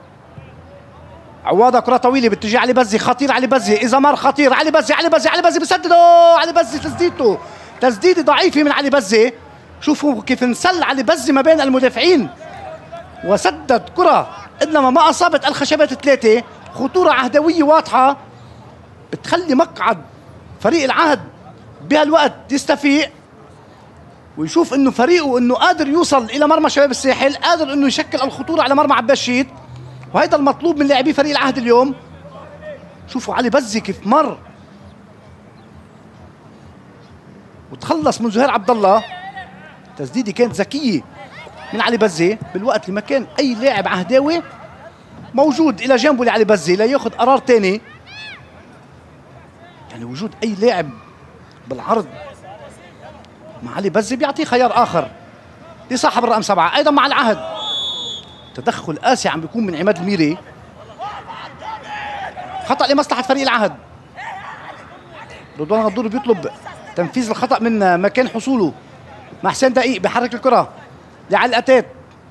عواضة كرة طويلة باتجاه علي بزي، خطير علي بزي، اذا مر خطير علي بزي، علي بزي علي بزي بسدده، علي بزي تسديدته تسديدة ضعيفة من علي بزي. شوفوا كيف انسل علي بزي ما بين المدافعين وسدد كرة انما ما اصابت الخشبات الثلاثة. خطورة عهدوية واضحة بتخلي مقعد فريق العهد بهالوقت يستفيق ويشوف انه فريقه انه قادر يوصل الى مرمى شباب الساحل، قادر انه يشكل الخطورة على مرمى عباس شيت، وهيدا المطلوب من لاعبي فريق العهد اليوم. شوفوا علي بزي كيف مر وتخلص من زهير عبد الله. تسديدة كانت ذكية من علي بزي بالوقت اللي ما كان اي لاعب عهداوي موجود الى جانبه لعلي بزي لياخذ قرار ثاني. يعني وجود اي لاعب بالعرض مع علي بزي بيعطيه خيار اخر لصاحب الرقم سبعة. ايضا مع العهد تدخل قاسي عم بيكون من عماد الميري، خطأ لمصلحة فريق العهد. رضوان غدور بيطلب تنفيذ الخطأ من مكان حصوله مع حسين دقيق، بحرك الكرة لعلى الأتات.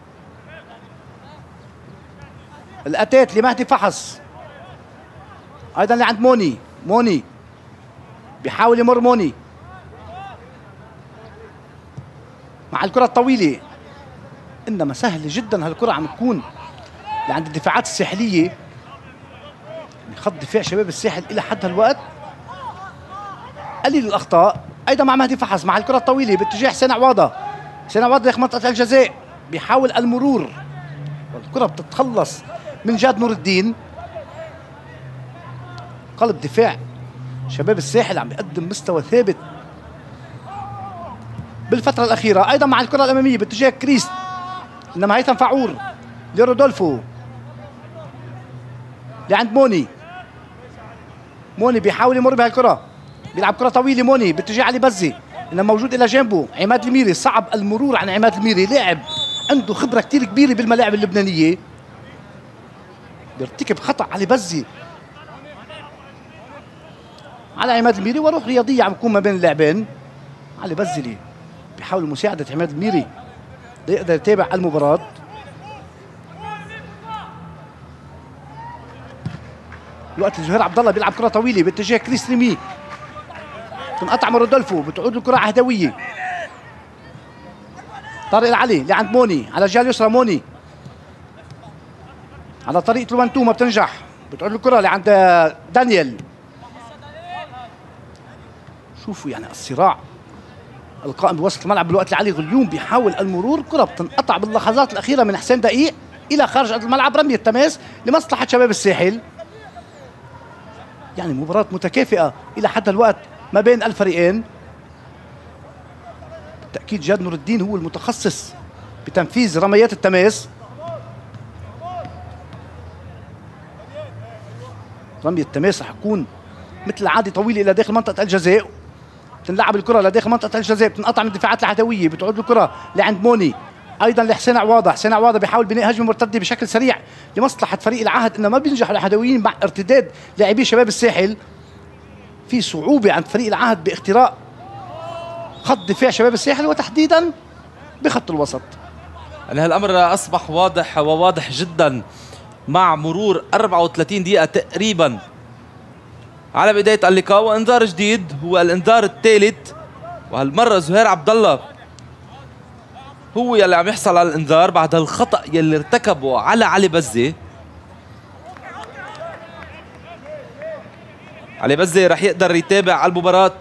الأتات لمهدي فحص، أيضا لعند موني. موني بيحاول يمر موني مع الكرة الطويلة، إنما سهل جدا هالكرة عم تكون لعند الدفاعات الساحلية. خط دفاع شباب الساحل إلى حد هالوقت قليل الأخطاء. أيضا مع مهدي فحص مع الكرة الطويلة باتجاه حسين عواضة. حسين عواضة داخل منطقة الجزاء بيحاول المرور والكرة بتتخلص من جاد نور الدين. قلب دفاع شباب الساحل عم بيقدم مستوى ثابت بالفترة الأخيرة. أيضا مع الكرة الأمامية باتجاه كريست، إنما هيثم فعور لرودولفو لعند موني. موني بيحاول يمر بهالكرة، بيلعب كرة طويلة موني باتجاه علي بزي، إنما موجود إلى جانبه عماد الميري. صعب المرور عن عماد الميري، لاعب عنده خبرة كتير كبيرة بالملاعب اللبنانية. بيرتكب خطأ علي بزي على عماد الميري، وروح رياضية عم تكون ما بين اللاعبين. علي بزي بيحاول مساعدة عماد الميري ليقدر يتابع المباراة. الوقت زهير عبد الله بيلعب كرة طويلة باتجاه كريس ريمي، تنقطع من رودولفو، بتعود الكرة عهدوية. طارق العلي لعند موني على الجهة اليسرى. موني على طريقة الوان تو ما بتنجح، بتعود الكرة لعند دانيال. شوفوا يعني الصراع القائم بوسط الملعب بالوقت اللي علي غليوم بيحاول المرور. كرة بتنقطع باللحظات الأخيرة من حسين دقيق إلى خارج أرض الملعب، رمية تماس لمصلحة شباب الساحل. يعني مباراة متكافئة إلى حد الوقت ما بين الفريقين. بالتأكيد جاد نور الدين هو المتخصص بتنفيذ رميات التماس. رمية التماس رح تكون مثل العادة طويلة إلى داخل منطقة الجزاء، بتنلعب الكرة لداخل منطقة الجزاء، بتنقطع من الدفاعات العدوية، بتعود الكرة لعند موني ايضا لحسين عواضة. حسين عواضة بيحاول بناء هجمة مرتدة بشكل سريع لمصلحة فريق العهد، انما ما بينجح العهدويين مع ارتداد لاعبي شباب الساحل. في صعوبة عند فريق العهد باختراق خط دفاع شباب الساحل وتحديدا بخط الوسط. يعني هالامر اصبح واضح وواضح جدا مع مرور أربعة وثلاثين دقيقة تقريبا على بداية اللقاء، وانذار جديد هو الانذار الثالث وهالمره زهير عبد الله هو يلي عم يحصل على الانذار بعد الخطأ يلي ارتكبه على علي بزة. علي بزة رح يقدر يتابع على المباراة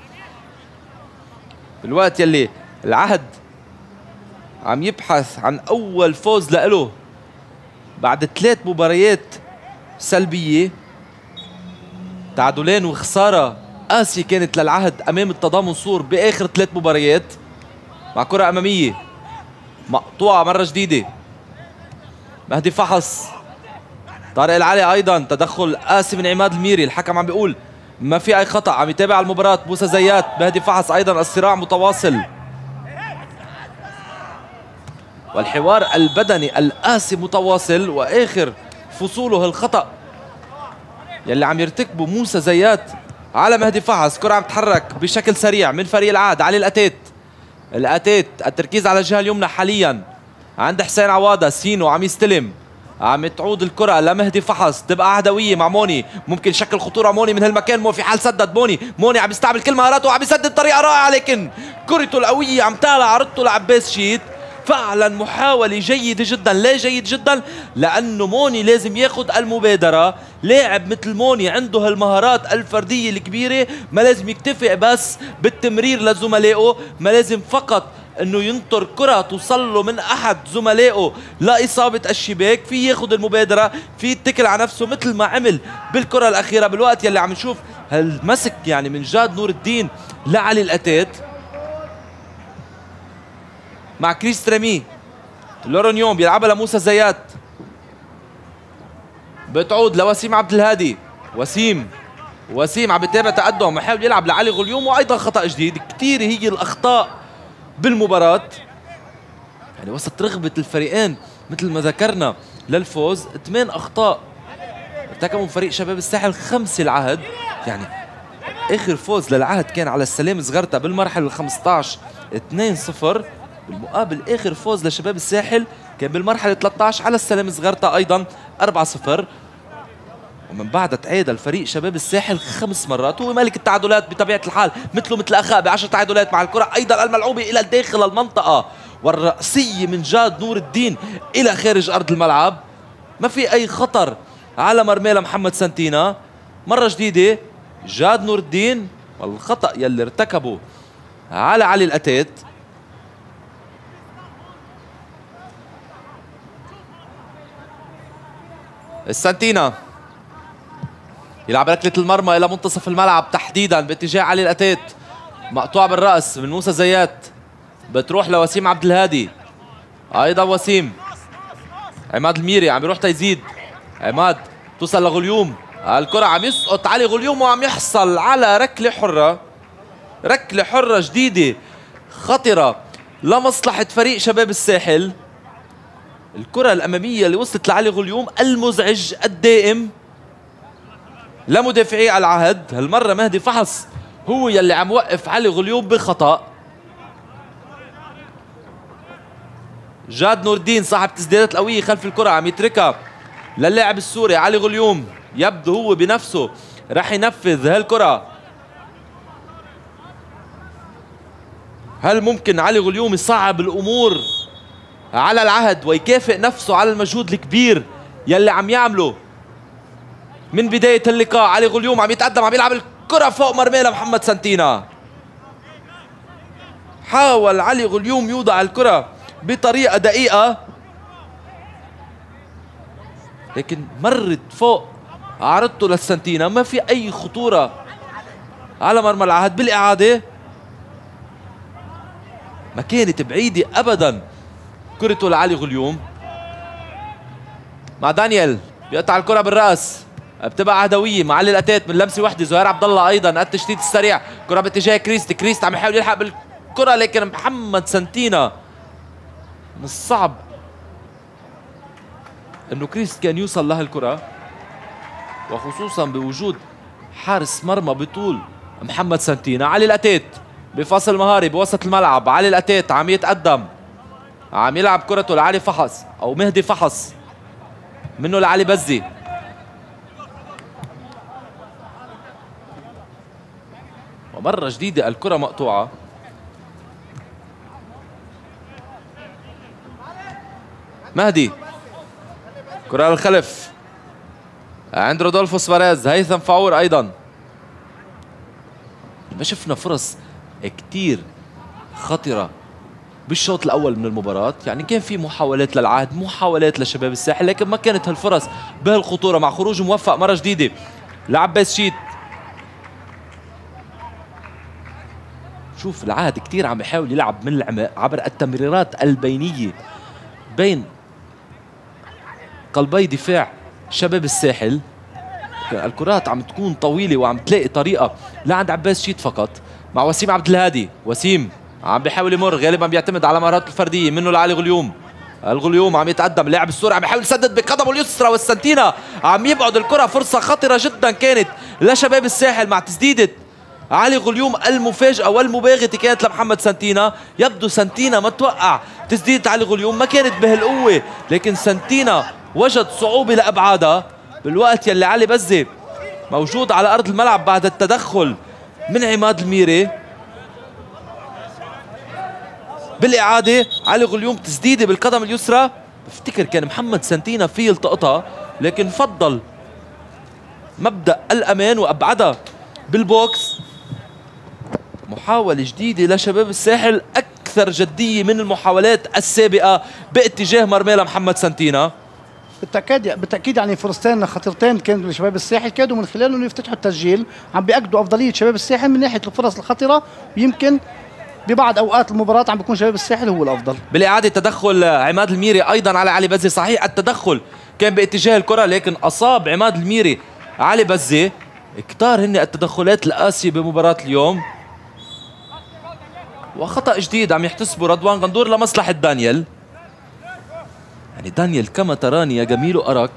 بالوقت يلي العهد عم يبحث عن أول فوز لإله بعد ثلاث مباريات سلبية، تعادلين وخسارة قاسية كانت للعهد أمام التضامن صور بآخر ثلاث مباريات، مع كرة أمامية مقطوعة مرة جديدة. مهدي فحص، طارق العلي أيضا تدخل قاسي من عماد الميري، الحكم عم بيقول ما في أي خطأ. عم يتابع المباراة موسى زيات، مهدي فحص أيضا، الصراع متواصل والحوار البدني القاسي متواصل، وآخر فصوله الخطأ يلي عم يرتكبه موسى زيات على مهدي فحص. كرة عم تتحرك بشكل سريع من فريق العهد. علي الأتيت، الأتيت التركيز على الجهة اليمنى حاليا عند حسين عوادة. سينو عم يستلم، عم تعود الكرة لمهدي فحص، تبقى عدوية مع موني، ممكن شكل خطورة موني من هالمكان. مو في حال سدد موني، موني عم يستعمل كل مهاراته وعم يسدد بطريقة رائعة، لكن كرته القوية عم تعلى عرضته لعباس شيت. فعلا محاولة جيدة جدا. ليه جيد جدا؟ لأنه موني لازم ياخد المبادرة. لاعب مثل موني عنده هالمهارات الفردية الكبيرة، ما لازم يكتفي بس بالتمرير لزملائه، ما لازم فقط انه ينطر كرة توصل له من احد زملائه لاصابة الشباك، في ياخد المبادرة، في يتكل على نفسه مثل ما عمل بالكرة الاخيرة. بالوقت يلي عم نشوف هالمسك يعني من جاد نور الدين لعلي الأتيت مع كريس تريمي. لورونيون بيلعبها لموسى زيات، بتعود لوسيم عبد الهادي. وسيم وسيم عم بيتابع تقدم، بحاول يلعب لعلي غليوم، وايضا خطأ جديد. كثير هي الاخطاء بالمباراة، يعني وسط رغبة الفريقين مثل ما ذكرنا للفوز. ثمان اخطاء ارتكبوا فريق شباب الساحل، خمسة العهد. يعني اخر فوز للعهد كان على السلام زغرتا بالمرحلة الخمسة عشر اثنين صفر، بالمقابل اخر فوز لشباب الساحل كان بالمرحلة ثلاثة عشر على السلام زغرتا ايضا أربعة صفر. ومن بعدها تعادل الفريق شباب الساحل خمس مرات، هو مالك التعادلات بطبيعة الحال، مثله مثل أخاء بعشر تعادلات مع الكرة أيضا الملعوبة إلى داخل المنطقة، والرأسية من جاد نور الدين إلى خارج أرض الملعب. ما في أي خطر على مرمى محمد سانتينا. مرة جديدة جاد نور الدين والخطأ يلي ارتكبه على علي الأتيت. السانتينا يلعب ركلة المرمى إلى منتصف الملعب تحديدا باتجاه علي الأتيت، مقطوع بالرأس من موسى زيات، بتروح لوسيم عبد الهادي. أيضا وسيم، عماد الميري عم يروح تيزيد، عماد توصل لغليوم، الكرة عم يسقط علي غليوم وعم يحصل على ركلة حرة. ركلة حرة جديدة خطرة لمصلحة فريق شباب الساحل. الكرة الأمامية اللي وصلت لعلي غليوم المزعج الدائم لمدافعي العهد. هالمرة مهدي فحص هو يلي عم وقف علي غليوم بخطأ. جاد نور الدين صاحب تسديدات القوية خلف الكرة عم يتركها للاعب السوري علي غليوم، يبدو هو بنفسه رح ينفذ هالكرة. هل ممكن علي غليوم يصعب الأمور على العهد ويكافئ نفسه على المجهود الكبير يلي عم يعمله من بداية اللقاء؟ علي غليوم عم يتقدم، عم يلعب الكرة فوق مرمى لمحمد سانتينا. حاول علي غليوم يوضع الكرة بطريقة دقيقة، لكن مرت فوق عرضته للسانتينا. ما في أي خطورة على مرمى العهد. بالإعادة ما كانت بعيدة أبدا كرته لعلي غليوم. مع دانيال بيقطع الكرة بالرأس، بتبقى عدوية مع علي الأتيت من لمسة وحدة. زهير عبد الله أيضا التشتيت السريع، كرة باتجاه كريست. كريست عم يحاول يلحق بالكرة، لكن محمد سانتينا من الصعب انه كريست كان يوصل لها الكرة، وخصوصا بوجود حارس مرمى بطول محمد سانتينا. علي الأتيت بفاصل مهاري بوسط الملعب. علي الأتيت عم يتقدم، عم يلعب كرته لعلي فحص او مهدي فحص، منه لعلي بزي. ومرة جديدة الكرة مقطوعة مهدي كرة للخلف عند رودولفو سواريز. هيثم فاور ايضا. ما شفنا فرص كتير خطرة بالشوط الاول من المباراة، يعني كان في محاولات للعهد، محاولات لشباب الساحل، لكن ما كانت هالفرص بهالخطورة. مع خروج موفق مرة جديدة لعباس شيت. شوف العهد كتير عم يحاول يلعب من العمق عبر التمريرات البينية بين قلبي دفاع شباب الساحل. الكرات عم تكون طويلة وعم تلاقي طريقة لعند عباس شيت فقط. مع وسيم عبد الهادي. وسيم عم بيحاول يمر، غالبا بيعتمد على مهاراته الفردية. منه لعلي غليوم. الغليوم عم يتقدم، لاعب السوري عم بيحاول يسدد بقدمه اليسرى، والسنتينا عم يبعد الكرة. فرصة خطرة جدا كانت لشباب الساحل مع تسديدة علي غليوم المفاجأة والمباغتة كانت لمحمد سنتينا. يبدو سنتينا ما توقع تسديدة علي غليوم، ما كانت بهالقوة، لكن سنتينا وجد صعوبة لأبعادها بالوقت يلي علي بزة موجود على أرض الملعب بعد التدخل من عماد الميري. بالإعادة علي غليوم تسديدة بالقدم اليسرى، بفتكر كان محمد سنتينا فيه يلتقطها، لكن فضل مبدأ الأمان وأبعدها بالبوكس. محاولة جديدة لشباب الساحل أكثر جدية من المحاولات السابقة باتجاه مرمى محمد سنتينا. بالتاكيد بالتاكيد يعني فرصتين خطيرتين كانوا لشباب الساحل، كادوا من خلالهم انه يفتتحوا التسجيل. عم بيأكدوا افضليه شباب الساحل من ناحيه الفرص الخطيره، ويمكن ببعض اوقات المباراه عم بيكون شباب الساحل هو الافضل. بالاعاده تدخل عماد الميري ايضا على علي بزة. صحيح التدخل كان باتجاه الكره، لكن اصاب عماد الميري علي بزة. كتار هن التدخلات القاسيه بمباراه اليوم. وخطا جديد عم يحتسبه رضوان غندور لمصلحه دانيال. يعني دانيال كما تراني يا جميل أرك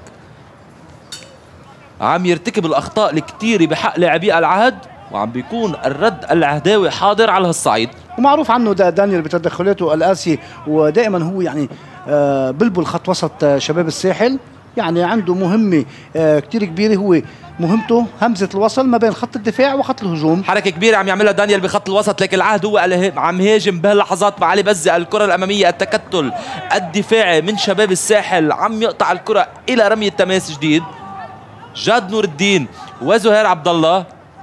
عم يرتكب الأخطاء الكتيرة بحق لاعبي العهد، وعم بيكون الرد العهداوي حاضر على هالصعيد. ومعروف عنه دا دانيال بتدخلاته القاسية، ودائما هو يعني آه بلبل خط وسط آه شباب الساحل. يعني عنده مهمة آه كتير كبيرة، هو مهمته همزة الوصل ما بين خط الدفاع وخط الهجوم. حركة كبيرة عم يعملها دانيال بخط الوسط، لكن العهد هو عم هاجم بهاللحظات مع علي بزة. الكرة الأمامية، التكتل الدفاعي من شباب الساحل عم يقطع الكرة إلى رمية تماس جديد. جاد نور الدين وزهير عبد الله،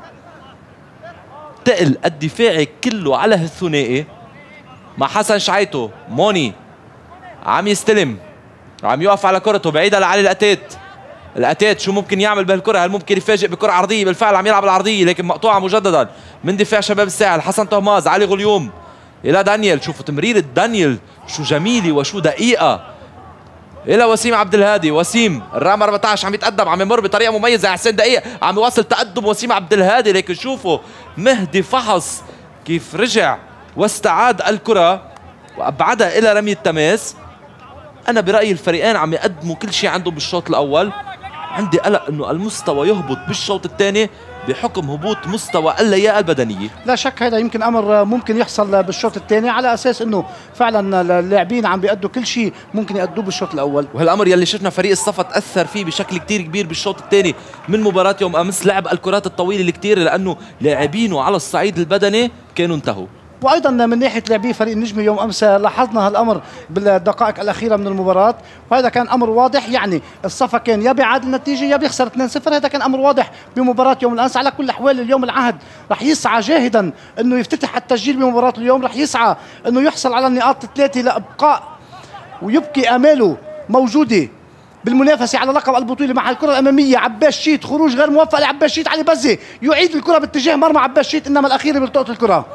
تقل الدفاعي كله على هالثنائي مع حسن شعيتو. موني عم يستلم، عم يقف على كرته بعيدة لعلي الأتيت. الأتيت شو ممكن يعمل بهالكرة؟ هل ممكن يفاجئ بكرة عرضية؟ بالفعل عم يلعب العرضية، لكن مقطوعة مجددا من دفاع شباب الساحل. حسن طهماز، علي غليوم إلى دانيال. شوفوا تمريرة دانيال شو جميلة وشو دقيقة إلى وسيم عبد الهادي. وسيم الرقم أربعة عشر عم يتقدم، عم يمر بطريقة مميزة. حسين دقيقة عم يواصل تقدم وسيم عبد الهادي، لكن شوفوا مهدي فحص كيف رجع واستعاد الكرة وأبعدها إلى رمية تماس. أنا برأيي الفريقين عم يقدموا كل شيء عندهم بالشوط الأول. عندي قلق إنه المستوى يهبط بالشوط الثاني بحكم هبوط مستوى اللياقة البدنية. لا شك هذا يمكن أمر ممكن يحصل بالشوط الثاني، على أساس إنه فعلا اللاعبين عم بيأدوا كل شيء ممكن يأدوه بالشوط الأول. وهالأمر يلي شفنا فريق الصفا تأثر فيه بشكل كتير كبير بالشوط الثاني من مباراة يوم أمس. لعب الكرات الطويلة الكتير لأنه لاعبينه على الصعيد البدني كانوا انتهوا. وايضا من ناحيه لاعبي فريق النجم يوم امس لاحظنا هالامر بالدقائق الاخيره من المباراه، وهذا كان امر واضح. يعني الصفا كان يا بيعادل النتيجه يا بيخسر اثنين صفر، هذا كان امر واضح بمباراه يوم الامس. على كل الاحوال اليوم العهد رح يسعى جاهدا انه يفتتح التسجيل بمباراه اليوم، رح يسعى انه يحصل على النقاط الثلاثه لابقاء ويبقي اماله موجوده بالمنافسه على لقب البطوله. مع الكره الاماميه عباس شيت، خروج غير موفق لعباس شيت. علي بزة يعيد الكره باتجاه مرمى عباس شيت، انما الاخيره بيلتقط الكره.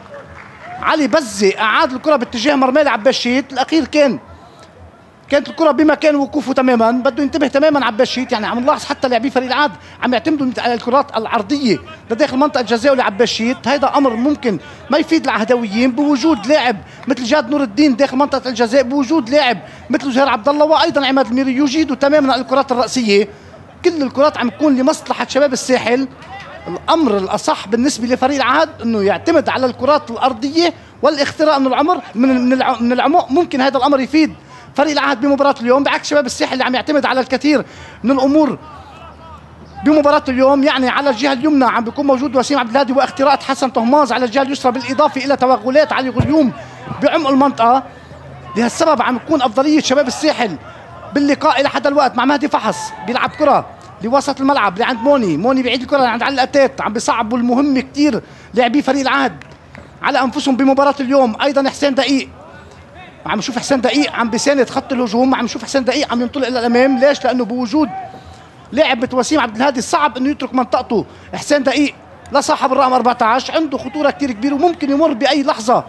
علي بزة أعاد الكرة باتجاه مرمى لعباس شيت. الأخير كان كانت الكرة بمكان وقوفه تماما، بده ينتبه تماما عباس شيت. يعني عم نلاحظ حتى لاعبي فريق العاد عم يعتمدوا على الكرات العرضية لداخل منطقة الجزاء لعباس شيت. هذا أمر ممكن ما يفيد العهدويين بوجود لاعب مثل جاد نور الدين داخل منطقة الجزاء، بوجود لاعب مثل زهير عبد الله وأيضا عماد الميري يجيدوا تماما الكرات الرأسية. كل الكرات عم تكون لمصلحة شباب الساحل. الامر الاصح بالنسبه لفريق العهد انه يعتمد على الكرات الارضيه والاختراق من العمر من من العمق. ممكن هذا الامر يفيد فريق العهد بمباراه اليوم، بعكس شباب الساحل اللي عم يعتمد على الكثير من الامور بمباراه اليوم. يعني على الجهه اليمنى عم بيكون موجود وسيم عبد الهادي واختراقات حسن طهماز، على الجهه اليسرى بالاضافه الى توغلات علي غليوم بعمق المنطقه. لهالسبب عم تكون افضليه شباب الساحل باللقاء الى حد الوقت مع مهدي فحص. بيلعب كره لوسط الملعب لعند موني، موني بيعيد الكره لعند علي الاتات. عم بيصعبوا المهم كثير لاعبي فريق العهد على انفسهم بمباراه اليوم. ايضا حسين دقيق، عم نشوف حسين دقيق عم بيساند خط الهجوم، عم نشوف حسين دقيق عم ينطلق الى الامام. ليش؟ لانه بوجود لاعب مثل وسيم عبد الهادي صعب انه يترك منطقته. حسين دقيق لصاحب الرقم أربعة عشر عنده خطوره كثير كبيره وممكن يمر باي لحظه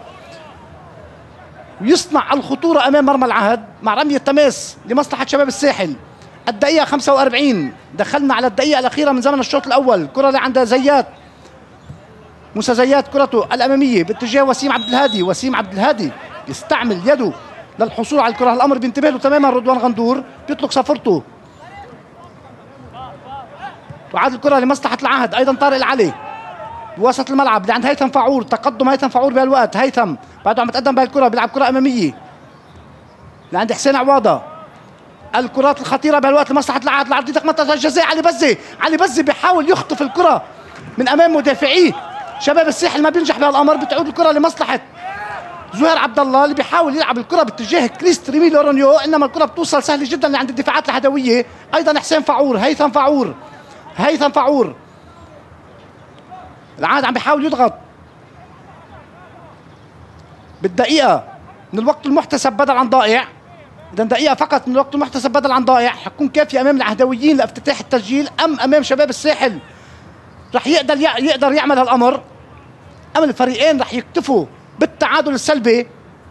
ويصنع الخطوره امام مرمى العهد مع رميه تماس لمصلحه شباب الساحل. الدقيقه خمسة وأربعين، دخلنا على الدقيقه الاخيره من زمن الشوط الاول. كره اللي عند زيات، موسى زيات كرته الاماميه باتجاه وسيم عبد الهادي. وسيم عبد الهادي يستعمل يده للحصول على الكره. الامر بينتبه له تماما رضوان غندور، بيطلق صفرته. تعاد الكره لمصلحه العهد. ايضا طارق العلي بوسط الملعب لعند هيثم فاعور. تقدم هيثم فاعور بهالوقت. هيثم بعده عم يتقدم بهالكره، بيلعب كره اماميه لعند حسين عواضه. الكرات الخطيره بهالوقت لمصلحه العهد لعرضيه منطقه الجزاء. علي بزي، علي بزي بيحاول يخطف الكره من امام مدافعيه شباب الساحل، ما بينجح بهالامر. بتعود الكره لمصلحه زهير عبد الله اللي بيحاول يلعب الكره باتجاه كريست ريمي لورانيو، انما الكره بتوصل سهله جدا لعند الدفاعات العدويه. ايضا حسين فاعور، هيثم فاعور، هيثم فاعور. العهد عم بيحاول يضغط بالدقيقه من الوقت المحتسب بدل عن ضائع. اذا دقيقه فقط من الوقت المحتسب بدل عن ضائع حتكون كافيه امام العهدويين لافتتاح التسجيل، ام امام شباب الساحل رح يقدر يقدر يعمل هالامر، ام الفريقين رح يكتفوا بالتعادل السلبي.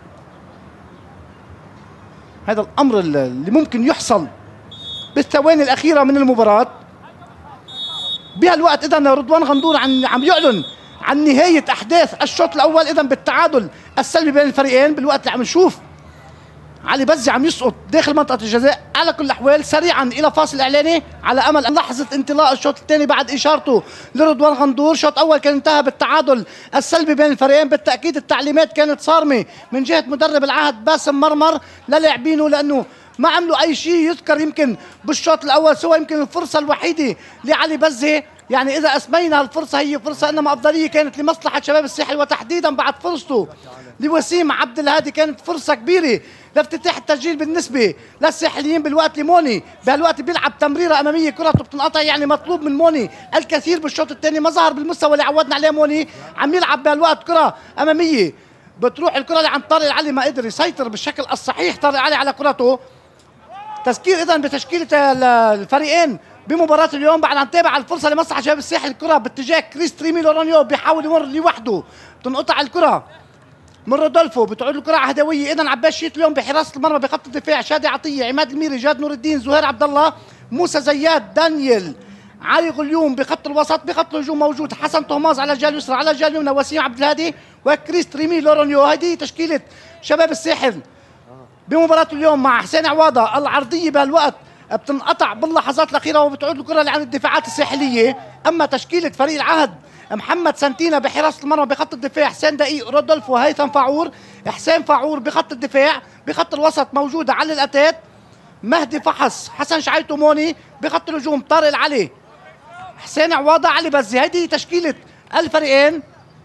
هذا الامر اللي ممكن يحصل بالثواني الاخيره من المباراه. بهالوقت اذا رضوان غندور عم عم يعلن عن نهايه احداث الشوط الاول اذا بالتعادل السلبي بين الفريقين. بالوقت اللي عم نشوف علي بزي عم يسقط داخل منطقه الجزاء. على كل الاحوال سريعا الى فاصل اعلاني على امل لحظه انطلاق الشوط الثاني بعد اشارته لرضوان غندور. الشوط الاول كان انتهى بالتعادل السلبي بين الفريقين. بالتاكيد التعليمات كانت صارمه من جهه مدرب العهد باسم مرمر للاعبينه، لانه ما عملوا اي شيء يذكر يمكن بالشوط الاول سوى يمكن الفرصه الوحيده لعلي بزي. يعني اذا اسمينا الفرصه هي فرصه، انما افضليه كانت لمصلحه شباب الساحل، وتحديدا بعد فرصته لوسيم عبد الهادي كانت فرصه كبيره لافتتاح التسجيل بالنسبه للساحليين. بالوقت لموني بهالوقت بيلعب تمريره اماميه، كرته بتنقطع. يعني مطلوب من موني الكثير بالشوط الثاني، ما ظهر بالمستوى اللي عودنا عليه موني. عم يلعب بهالوقت كره اماميه، بتروح الكره لعند طارق العلي، ما قدر يسيطر بالشكل الصحيح طارق العلي على كرته. تذكير اذا بتشكيله الفريقين بمباراه اليوم بعد ان تابع الفرصه لمصلحه شباب الساحل. الكره باتجاه كريست ريمي لورانيو، بيحاول يمر لوحده، بتنقطع الكره من رودولفو، بتعود الكره عهدويه. اذا عباس شيت اليوم بحراسه المرمى بخط الدفاع شادي عطيه، عماد الميري، جاد نور الدين، زهير عبد الله، موسى زياد، دانيال، علي غليوم. بخط الوسط بخط الهجوم موجود حسن طهماز على الجهه اليسرى، على الجهه اليمنى وسيم عبد الهادي وكريست ريمي لورانيو. هذه تشكيله شباب الساحل بمباراة اليوم مع حسين عواضة. العرضية بهالوقت بتنقطع باللحظات الأخيرة وبتعود الكرة لعند الدفاعات الساحلية. أما تشكيلة فريق العهد محمد سنتينا بحراسة المرمى بخط الدفاع، حسين دقيق، رودولفو، هيثم فاعور، حسين فاعور بخط الدفاع. بخط الوسط موجودة علي الأتات، مهدي فحص، حسن شعيتو موني. بخط الهجوم طارق العلي، حسين عواضة، علي بزي. هذه تشكيلة الفريقين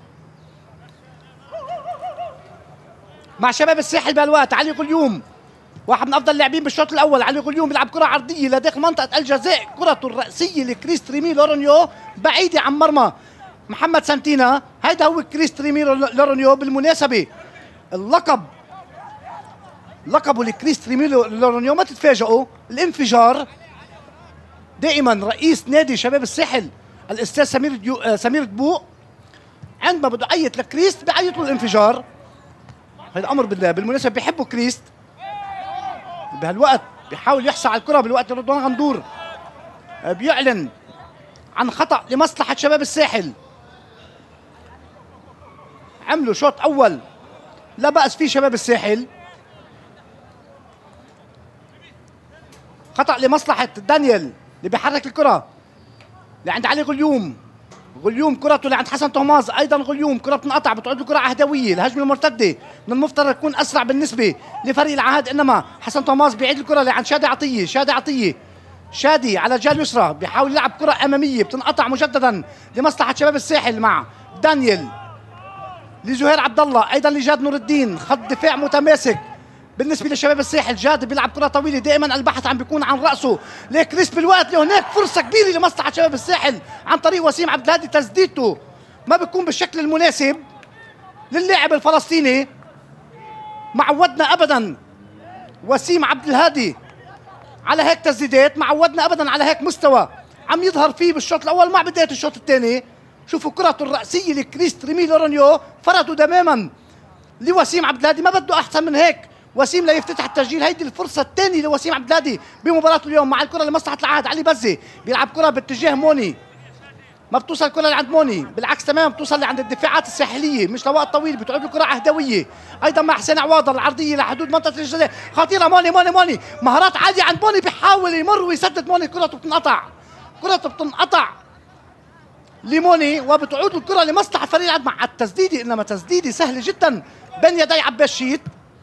مع شباب الساحل بهالوقت. علي غليوم واحد من افضل اللاعبين بالشوط الاول. علي غليوم بيلعب كره عرضيه لداخل منطقه الجزاء، كرته الراسيه لكريست ريمي لورانيو بعيده عن مرمى محمد سنتينا. هيدا هو كريست ريمي لورانيو. بالمناسبه اللقب لقبه لكريست ريمي لورانيو ما تتفاجئوا، الانفجار. دائما رئيس نادي شباب الساحل الاستاذ سمير ديو... سمير دبوق عندما بده يعيط لكريست بيعيط له الانفجار. هذا امر بالمناسبه بيحبوا كريست. بهالوقت بيحاول يحصل على الكره. بالوقت رضوان غندور بيعلن عن خطا لمصلحه شباب الساحل. عملوا شوط اول لا باس فيه شباب الساحل. خطا لمصلحه دانيال اللي بيحرك الكره لعند علي غليوم. غليوم كرته لعند حسن طهماز، ايضا غليوم كره بتنقطع، بتعود الكره عهدويه. الهجمه المرتده من المفترض تكون اسرع بالنسبه لفريق العهد، انما حسن طهماز بيعيد الكره لعند شادي عطيه. شادي عطيه شادي على الجهه اليسرى بيحاول يلعب كره اماميه، بتنقطع مجددا لمصلحه شباب الساحل مع دانيال لزهير عبد الله، ايضا لجاد نور الدين. خط دفاع متماسك بالنسبه لشباب الساحل. جاد بيلعب كره طويله، دائما البحث عم بيكون عن راسه لكريس بالوقت اللي هناك فرصه كبيره لمصلحه شباب الساحل عن طريق وسيم عبد الهادي. تسديدته ما بيكون بالشكل المناسب للاعب الفلسطيني. ما عودنا ابدا وسيم عبد الهادي على هيك تسديدات، ما عودنا ابدا على هيك مستوى عم يظهر فيه بالشوط الاول مع بدايه الشوط الثاني. شوفوا كرته الراسيه لكريس تريمي لورانيو، فرده تماما لوسيم عبد الهادي. ما بده احسن من هيك وسيم ليفتتح التسجيل. هيدي الفرصه الثانيه لوسيم عبد الهادي بمباراته اليوم مع الكره لمصلحه العهد. علي بزي بيلعب كره باتجاه موني، ما بتوصل الكره لعند موني، بالعكس تماما بتوصل لعند الدفاعات الساحليه مش لوقت طويل، بتعود الكره عهدويه. ايضا مع حسين عواضه العرضيه لحدود منطقه الجزاء، خطيره. موني موني موني مهارات عاليه عند موني، بيحاول يمر ويسدد موني، كرته بتنقطع، كرته بتنقطع لموني وبتعود الكره لمصلحه فريق العهد مع التسديده، انما تسديده سهله جدا بين يدي عباس شيت.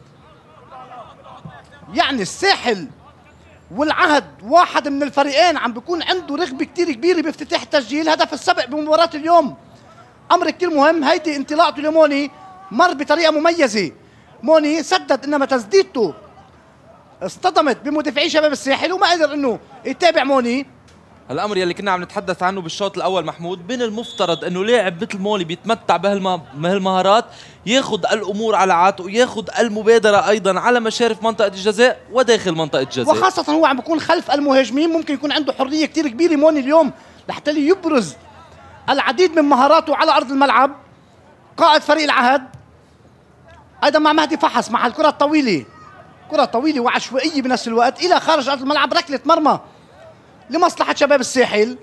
يعني الساحل والعهد واحد من الفريقين عم بيكون عنده رغبه كثير كبيره بافتتاح التسجيل. هدف السبق بمباراه اليوم امر كثير مهم. هيدي انطلاقته لموني مر بطريقه مميزه، موني سدد انما تسديدته اصطدمت بمدافعي شباب الساحل وما قدر انه يتابع موني. الامر يلي كنا عم نتحدث عنه بالشوط الاول محمود، من المفترض انه لاعب مثل موني بيتمتع بهالمهارات ياخذ الامور على عاتقه، ياخذ المبادره ايضا على مشارف منطقه الجزاء وداخل منطقه الجزاء، وخاصه هو عم بيكون خلف المهاجمين. ممكن يكون عنده حريه كثير كبيره موني اليوم لحتى يبرز العديد من مهاراته على ارض الملعب. قائد فريق العهد ايضا مع مهدي فحص مع الكره الطويله، كره طويله وعشوائيه بنفس الوقت الى خارج ارض الملعب، ركله مرمى لمصلحه شباب الساحل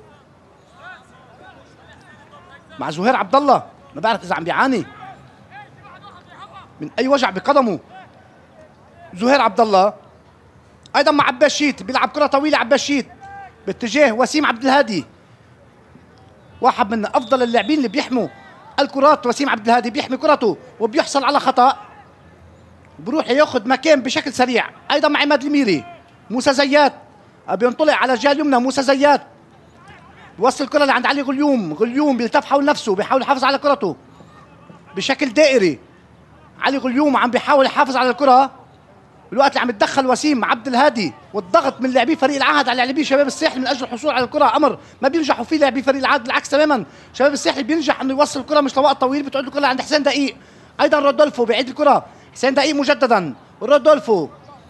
مع زهير عبد الله. ما بعرف اذا عم بيعاني من اي وجع بقدمه زهير عبد الله. ايضا مع عباس شيت بيلعب كره طويله، عباس شيت باتجاه وسيم عبد الهادي، واحد من افضل اللاعبين اللي بيحموا الكرات. وسيم عبد الهادي بيحمي كرته وبيحصل على خطا، بروح ياخذ مكان بشكل سريع. ايضا مع عماد الميري، موسى زيات بينطلق على الجهه اليمنى، موسى زيات بوصل الكره لعند علي غليوم، غليوم بيلتف حول نفسه بيحاول يحافظ على كرته بشكل دائري. علي غليوم عم بيحاول يحافظ على الكره بالوقت اللي عم يتدخل وسيم عبد الهادي، والضغط من لاعبي فريق العهد على لاعبي شباب الساحل من اجل الحصول على الكره امر ما بينجحوا فيه لاعبي فريق العهد، بالعكس تماما شباب الساحل بينجح انه يوصل الكره مش لوقت طويل. بتعود الكره عند حسين دقيق، ايضا رودولفو بيعيد الكره، حسين دقيق مجددا، رودولفو،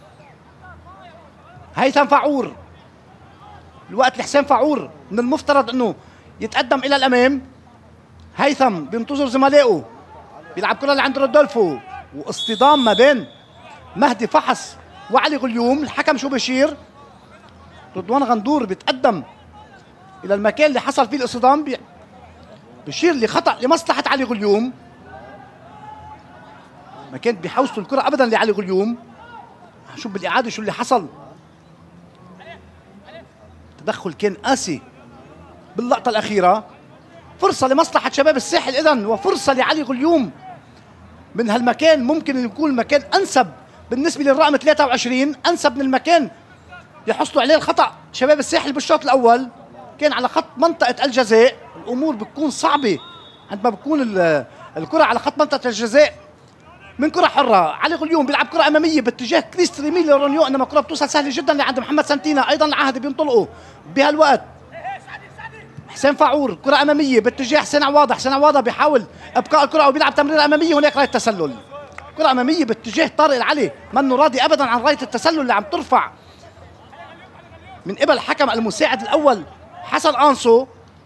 هيثم فاعور. الوقت اللي حسين فاعور من المفترض انه يتقدم الى الامام، هيثم بينتظر زملائه، بيلعب كره لعند رودولفو، واصطدام ما بين مهدي فحص وعلي غليوم. الحكم شو بشير؟ رضوان غندور بيتقدم الى المكان اللي حصل فيه الاصطدام، بشير لخطا لمصلحه علي غليوم، ما كانت بحوزته الكره ابدا لعلي غليوم. شوف بالاعاده شو اللي حصل، تدخل كان قاسي باللقطه الاخيره. فرصه لمصلحه شباب الساحل اذا، وفرصه لعلي غليوم من هالمكان، ممكن يكون المكان انسب بالنسبه للرقم ثلاثة وعشرين، انسب من المكان يحصلوا عليه الخطا شباب الساحل بالشوط الاول. كان على خط منطقه الجزاء، الامور بتكون صعبه عندما بتكون الكره على خط منطقه الجزاء من كره حره. علي غليوم بيلعب كره اماميه باتجاه كريس تريمي لورانيو، انما الكره بتوصل سهله جدا لعند محمد سانتينا. ايضا العهد بينطلقوا بهالوقت حسين فاعور، كره اماميه باتجاه حسين عواضه، حسين عواضه بيحاول ابقاء الكره او بيلعب تمريره اماميه، هناك رايه تسلل، كره اماميه باتجاه طارق العلي، منه راضي ابدا عن رايه التسلل اللي عم ترفع من قبل الحكم المساعد الاول حسن انسو.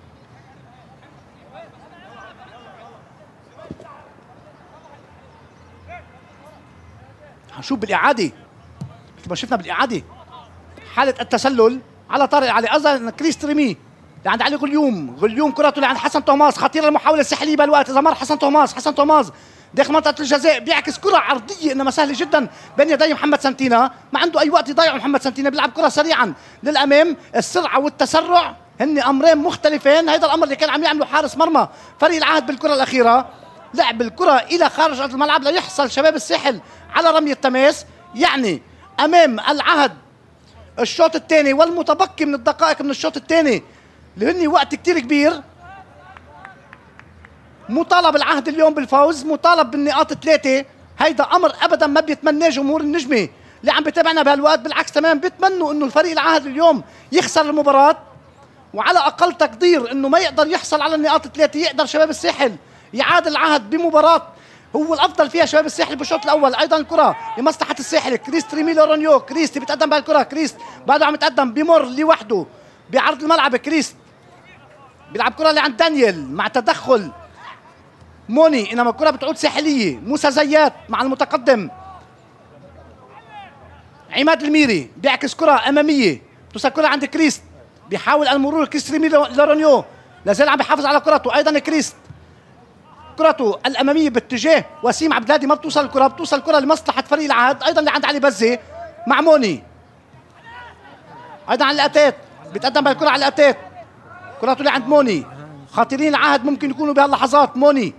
هنشوف بالاعاده مثل ما شفنا بالاعاده حاله التسلل على طارق العلي، ايضا كريس تريمي لعند علي غليوم، غليوم كرته لعند حسن توماس، خطيره المحاوله الساحليه بالوقت، اذا مر حسن توماس، حسن توماس داخل منطقه الجزاء بيعكس كره عرضيه انما سهله جدا بين يدي محمد سانتينا، ما عنده اي وقت يضيعه محمد سانتينا، بيلعب كره سريعا للامام. السرعه والتسرع هن امرين مختلفين، هذا الامر اللي كان عم يعمله حارس مرمى فريق العهد بالكره الاخيره، لعب الكره الى خارج ارض الملعب ليحصل شباب الساحل على رميه تماس. يعني امام العهد الشوط الثاني والمتبقي من الدقائق من الشوط الثاني اللي هن وقت كثير كبير. مطالب العهد اليوم بالفوز، مطالب بالنقاط الثلاثه هيدا امر ابدا ما بيتمناه جمهور النجمه اللي عم بيتابعنا بهالوقت، بالعكس تماما بيتمنوا انه الفريق العهد اليوم يخسر المباراه، وعلى اقل تقدير انه ما يقدر يحصل على النقاط الثلاثه، يقدر شباب الساحل يعادل العهد بمباراه هو الافضل فيها شباب الساحل بالشوط الاول. ايضا الكره لمصلحه الساحل، كريست ريميلو رونيو، كريست بيتقدم بهالكره، كريست بعده عم يتقدم بمر لوحده بعرض الملعب، كريست بيلعب كره اللي عند دانيال مع تدخل موني، انما الكره بتعود ساحليه. موسى زيات مع المتقدم عماد الميري بيعكس كره اماميه، توصل كره عند كريست، بيحاول المرور كريست ريميلو لورانيو، لازال عم بيحافظ على كرته. ايضا كريست كرته الاماميه باتجاه وسيم عبد الهادي، ما بتوصل الكره، بتوصل الكره لمصلحه فريق العهد ايضا اللي عند علي بزه مع موني، ايضا على الاتات بيتقدم بالكره على الاتات، كرته اللي عند موني. خاطرين العهد ممكن يكونوا بهاللحظات. موني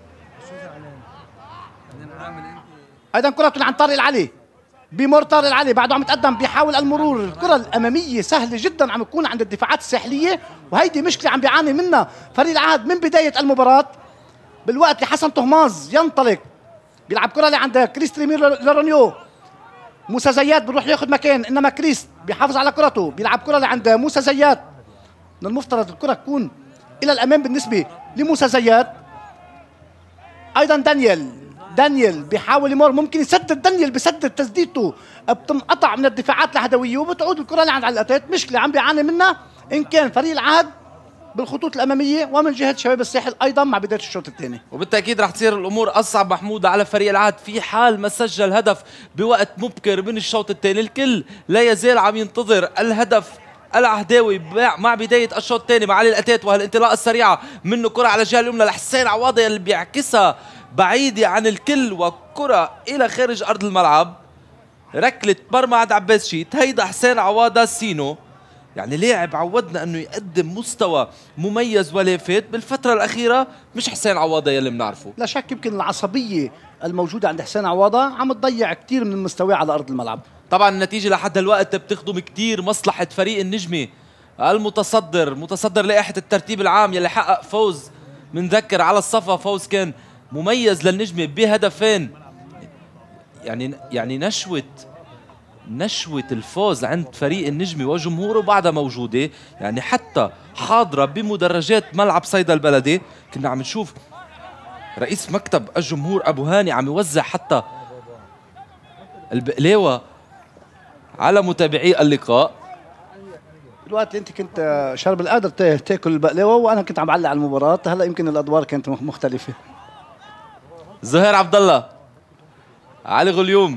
ايضا كرته اللي عند طارق العلي، بمر طارق العلي بعده عم يتقدم بيحاول المرور. الكره الاماميه سهله جدا عم تكون عند الدفاعات الساحليه، وهيدي مشكله عم بيعاني منها فريق العهد من بدايه المباراه. بالوقت اللي حسن طهماز ينطلق بيلعب كره اللي عند كريست ريمير لورانيو، موسى زيات بيروح ياخذ مكان، انما كريست بيحافظ على كرته، بيلعب كره اللي عند موسى زيات. من المفترض الكره تكون الى الامام بالنسبه لموسى زيات. ايضا دانيال دانيال بيحاول يمر، ممكن يسدد دانيال، بسدد تسديدته بتنقطع من الدفاعات الهدويه وبتعود الكره اللي عند على الاتات. مشكله عم بيعاني منها ان كان فريق العهد بالخطوط الاماميه ومن جهه شباب الساحل ايضا مع بدايه الشوط الثاني. وبالتاكيد رح تصير الامور اصعب محمود على فريق العهد في حال ما سجل هدف بوقت مبكر من الشوط الثاني. الكل لا يزال عم ينتظر الهدف العهداوي مع بدايه الشوط الثاني مع علي الاتات، وهالانطلاقه السريعه منه كره على الجهه اليمنى لحسين عواضه اللي بيعكسها بعيده عن الكل، وكره الى خارج ارض الملعب. ركله مرمى عند عباس شيت. هيدا حسين عواضه سينو، يعني لاعب عودنا انه يقدم مستوى مميز ولافت بالفتره الاخيره، مش حسين عواضه يلي بنعرفه. لا شك يمكن العصبيه الموجوده عند حسين عواضه عم تضيع كثير من مستواه على ارض الملعب. طبعا النتيجه لحد هالوقت بتخدم كثير مصلحه فريق النجمه المتصدر، متصدر لائحه الترتيب العام، يلي حقق فوز منذكر على الصفا، فوز كان مميز للنجمه بهدفين. يعني يعني نشوه نشوة الفوز عند فريق النجمة وجمهوره بعدها موجودة، يعني حتى حاضرة بمدرجات ملعب صيدا البلدي. كنا عم نشوف رئيس مكتب الجمهور أبو هاني عم يوزع حتى البقلاوة على متابعي اللقاء. الوقت اللي انت كنت شرب القادر تاكل البقلاوة وانا كنت عم بعلق على المباراة، هلا يمكن الادوار كانت مختلفة. زهير عبد الله، علي غليوم،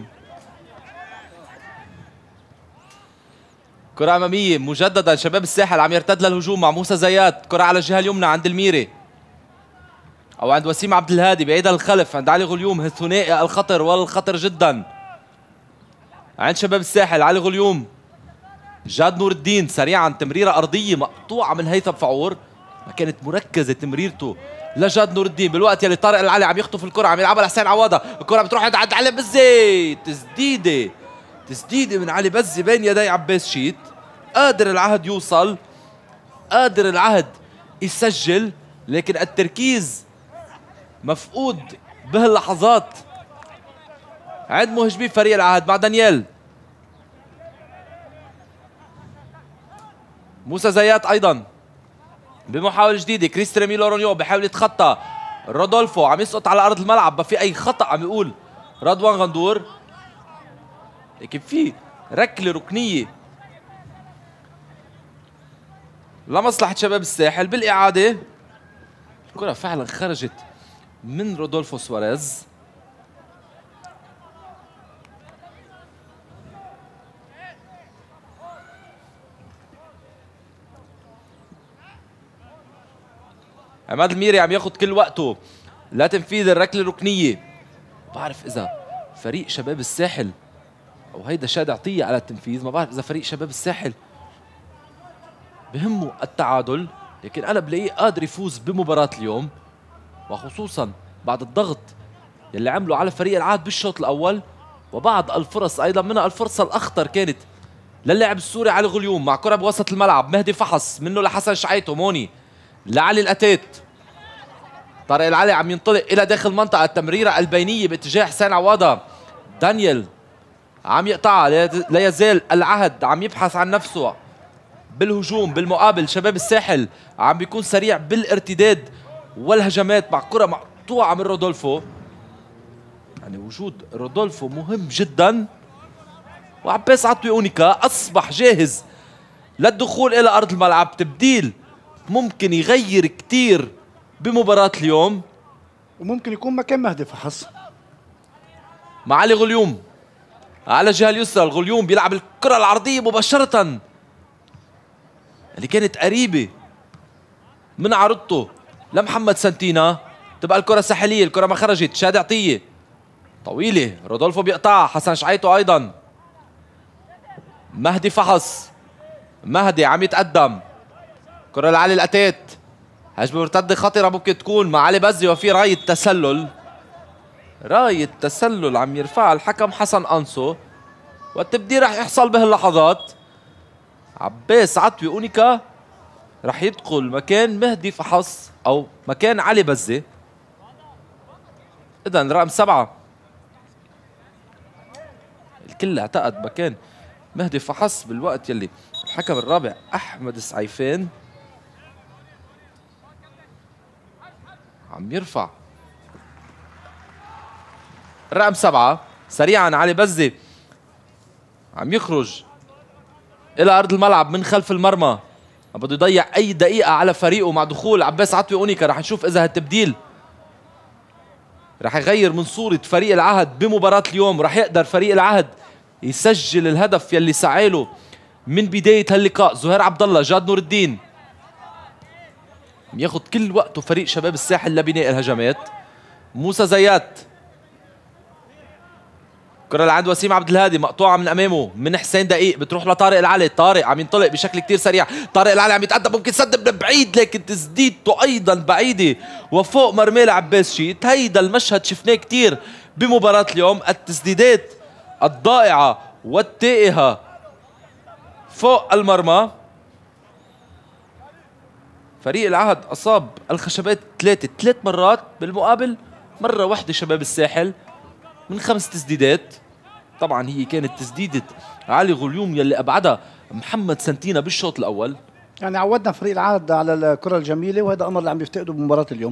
كرة أمامية مجددا، شباب الساحل عم يرتد للهجوم مع موسى زيات، كرة على الجهة اليمنى عند الميري أو عند وسيم عبد الهادي، بعيدها للخلف عند علي غليوم، الثنائي الخطر والخطر جدا عند شباب الساحل. علي غليوم، جاد نور الدين سريعا، تمريرة أرضية مقطوعة من هيثم فعور، ما كانت مركزة تمريرته لجاد نور الدين. بالوقت يلي طارق العلي عم يخطف الكرة، عم يلعبها لحسين عواضة، الكرة بتروح عند علي بزة، تسديدة تسديدة من علي بزة بين يدي عباس شيت. قادر العهد يوصل، قادر العهد يسجل، لكن التركيز مفقود بهاللحظات عند مهاجمي فريق العهد. مع دانيال، موسى زيات ايضا بمحاولة جديدة، كريست ريميلو رونيو بحاول يتخطى رودولفو، عم يسقط على ارض الملعب، ما في اي خطأ عم يقول رضوان غندور، لكن في ركله ركنيه لمصلحه شباب الساحل. بالاعاده الكره فعلا خرجت من رودولفو سواريز. عماد الميري عم ياخذ كل وقته لتنفيذ الركله الركنيه. بعرف اذا فريق شباب الساحل او هيدا شاد عطيه على التنفيذ، ما بعرف اذا فريق شباب الساحل بهمه التعادل، لكن انا بلاقيه قادر يفوز بمباراه اليوم، وخصوصا بعد الضغط يلي عمله على فريق العهد بالشوط الاول، وبعض الفرص ايضا منها الفرصه الاخطر كانت للاعب السوري علي غليوم مع كره بوسط الملعب. مهدي فحص منه لحسن شعيتو، موني لعلي الاتات، طارق العلي عم ينطلق الى داخل المنطقه، التمريره البينيه باتجاه حسين عواضه. دانيال عم يقطعها، لا يزال العهد عم يبحث عن نفسه بالهجوم. بالمقابل شباب الساحل عم بيكون سريع بالارتداد والهجمات مع كره مقطوعه من رودولفو. يعني وجود رودولفو مهم جدا. وعباس عطوي اونيكا اصبح جاهز للدخول الى ارض الملعب. تبديل ممكن يغير كثير بمباراة اليوم، وممكن يكون مكان مهدي فحص. مع علي غليوم على الجهة اليسرى. الغليوم بيلعب الكرة العرضية مباشرة اللي كانت قريبة من عرضته لمحمد سنتينا. تبقى الكرة ساحلية، الكرة ما خرجت. شادي عطية طويلة، رودولفو بيقطعها. حسن شعيطو أيضا. مهدي فحص. مهدي عم يتقدم. كرة لعلي الأتات. هجمة مرتدة خطرة ممكن تكون مع علي بزي، وفي راية تسلل. راية تسلل عم يرفعها الحكم حسن أنسو، والتبديل رح يحصل بهاللحظات. عباس عطوي اونيكا رح يدخل مكان مهدي فحص أو مكان علي بزي. إذن رقم سبعة الكل اعتقد مكان مهدي فحص بالوقت يلي الحكم الرابع أحمد سعيفان عم يرفع الرقم سبعة. سريعا علي بزي عم يخرج إلى أرض الملعب من خلف المرمى، بده يضيع أي دقيقة على فريقه مع دخول عباس عطوي اونيكا. رح نشوف إذا هالتبديل رح يغير من صورة فريق العهد بمباراة اليوم. رح يقدر فريق العهد يسجل الهدف يلي سعيله من بداية هاللقاء. زهير عبد الله، جاد نور الدين ياخذ كل وقته فريق شباب الساحل لبناء الهجمات. موسى زيات، كرة لعند وسيم عبد الهادي مقطوعة من امامه من حسين دقيق، بتروح لطارق العلي. طارق عم ينطلق بشكل كتير سريع. طارق العلي عم يتقدم، ممكن يسدد من بعيد لكن تسديدته ايضا بعيدة وفوق مرمى عباس شيت. هيدا المشهد شفناه كتير بمباراة اليوم، التسديدات الضائعة والتائهة فوق المرمى. فريق العهد أصاب الخشبات ثلاثة ثلاث مرات، بالمقابل مرة واحدة شباب الساحل من خمس تسديدات. طبعا هي كانت تسديدة علي غليوم يلي أبعدها محمد سنتينا بالشوط الأول. يعني عودنا فريق العهد على الكرة الجميلة، وهذا أمر اللي عم يفتقده بمباراة اليوم.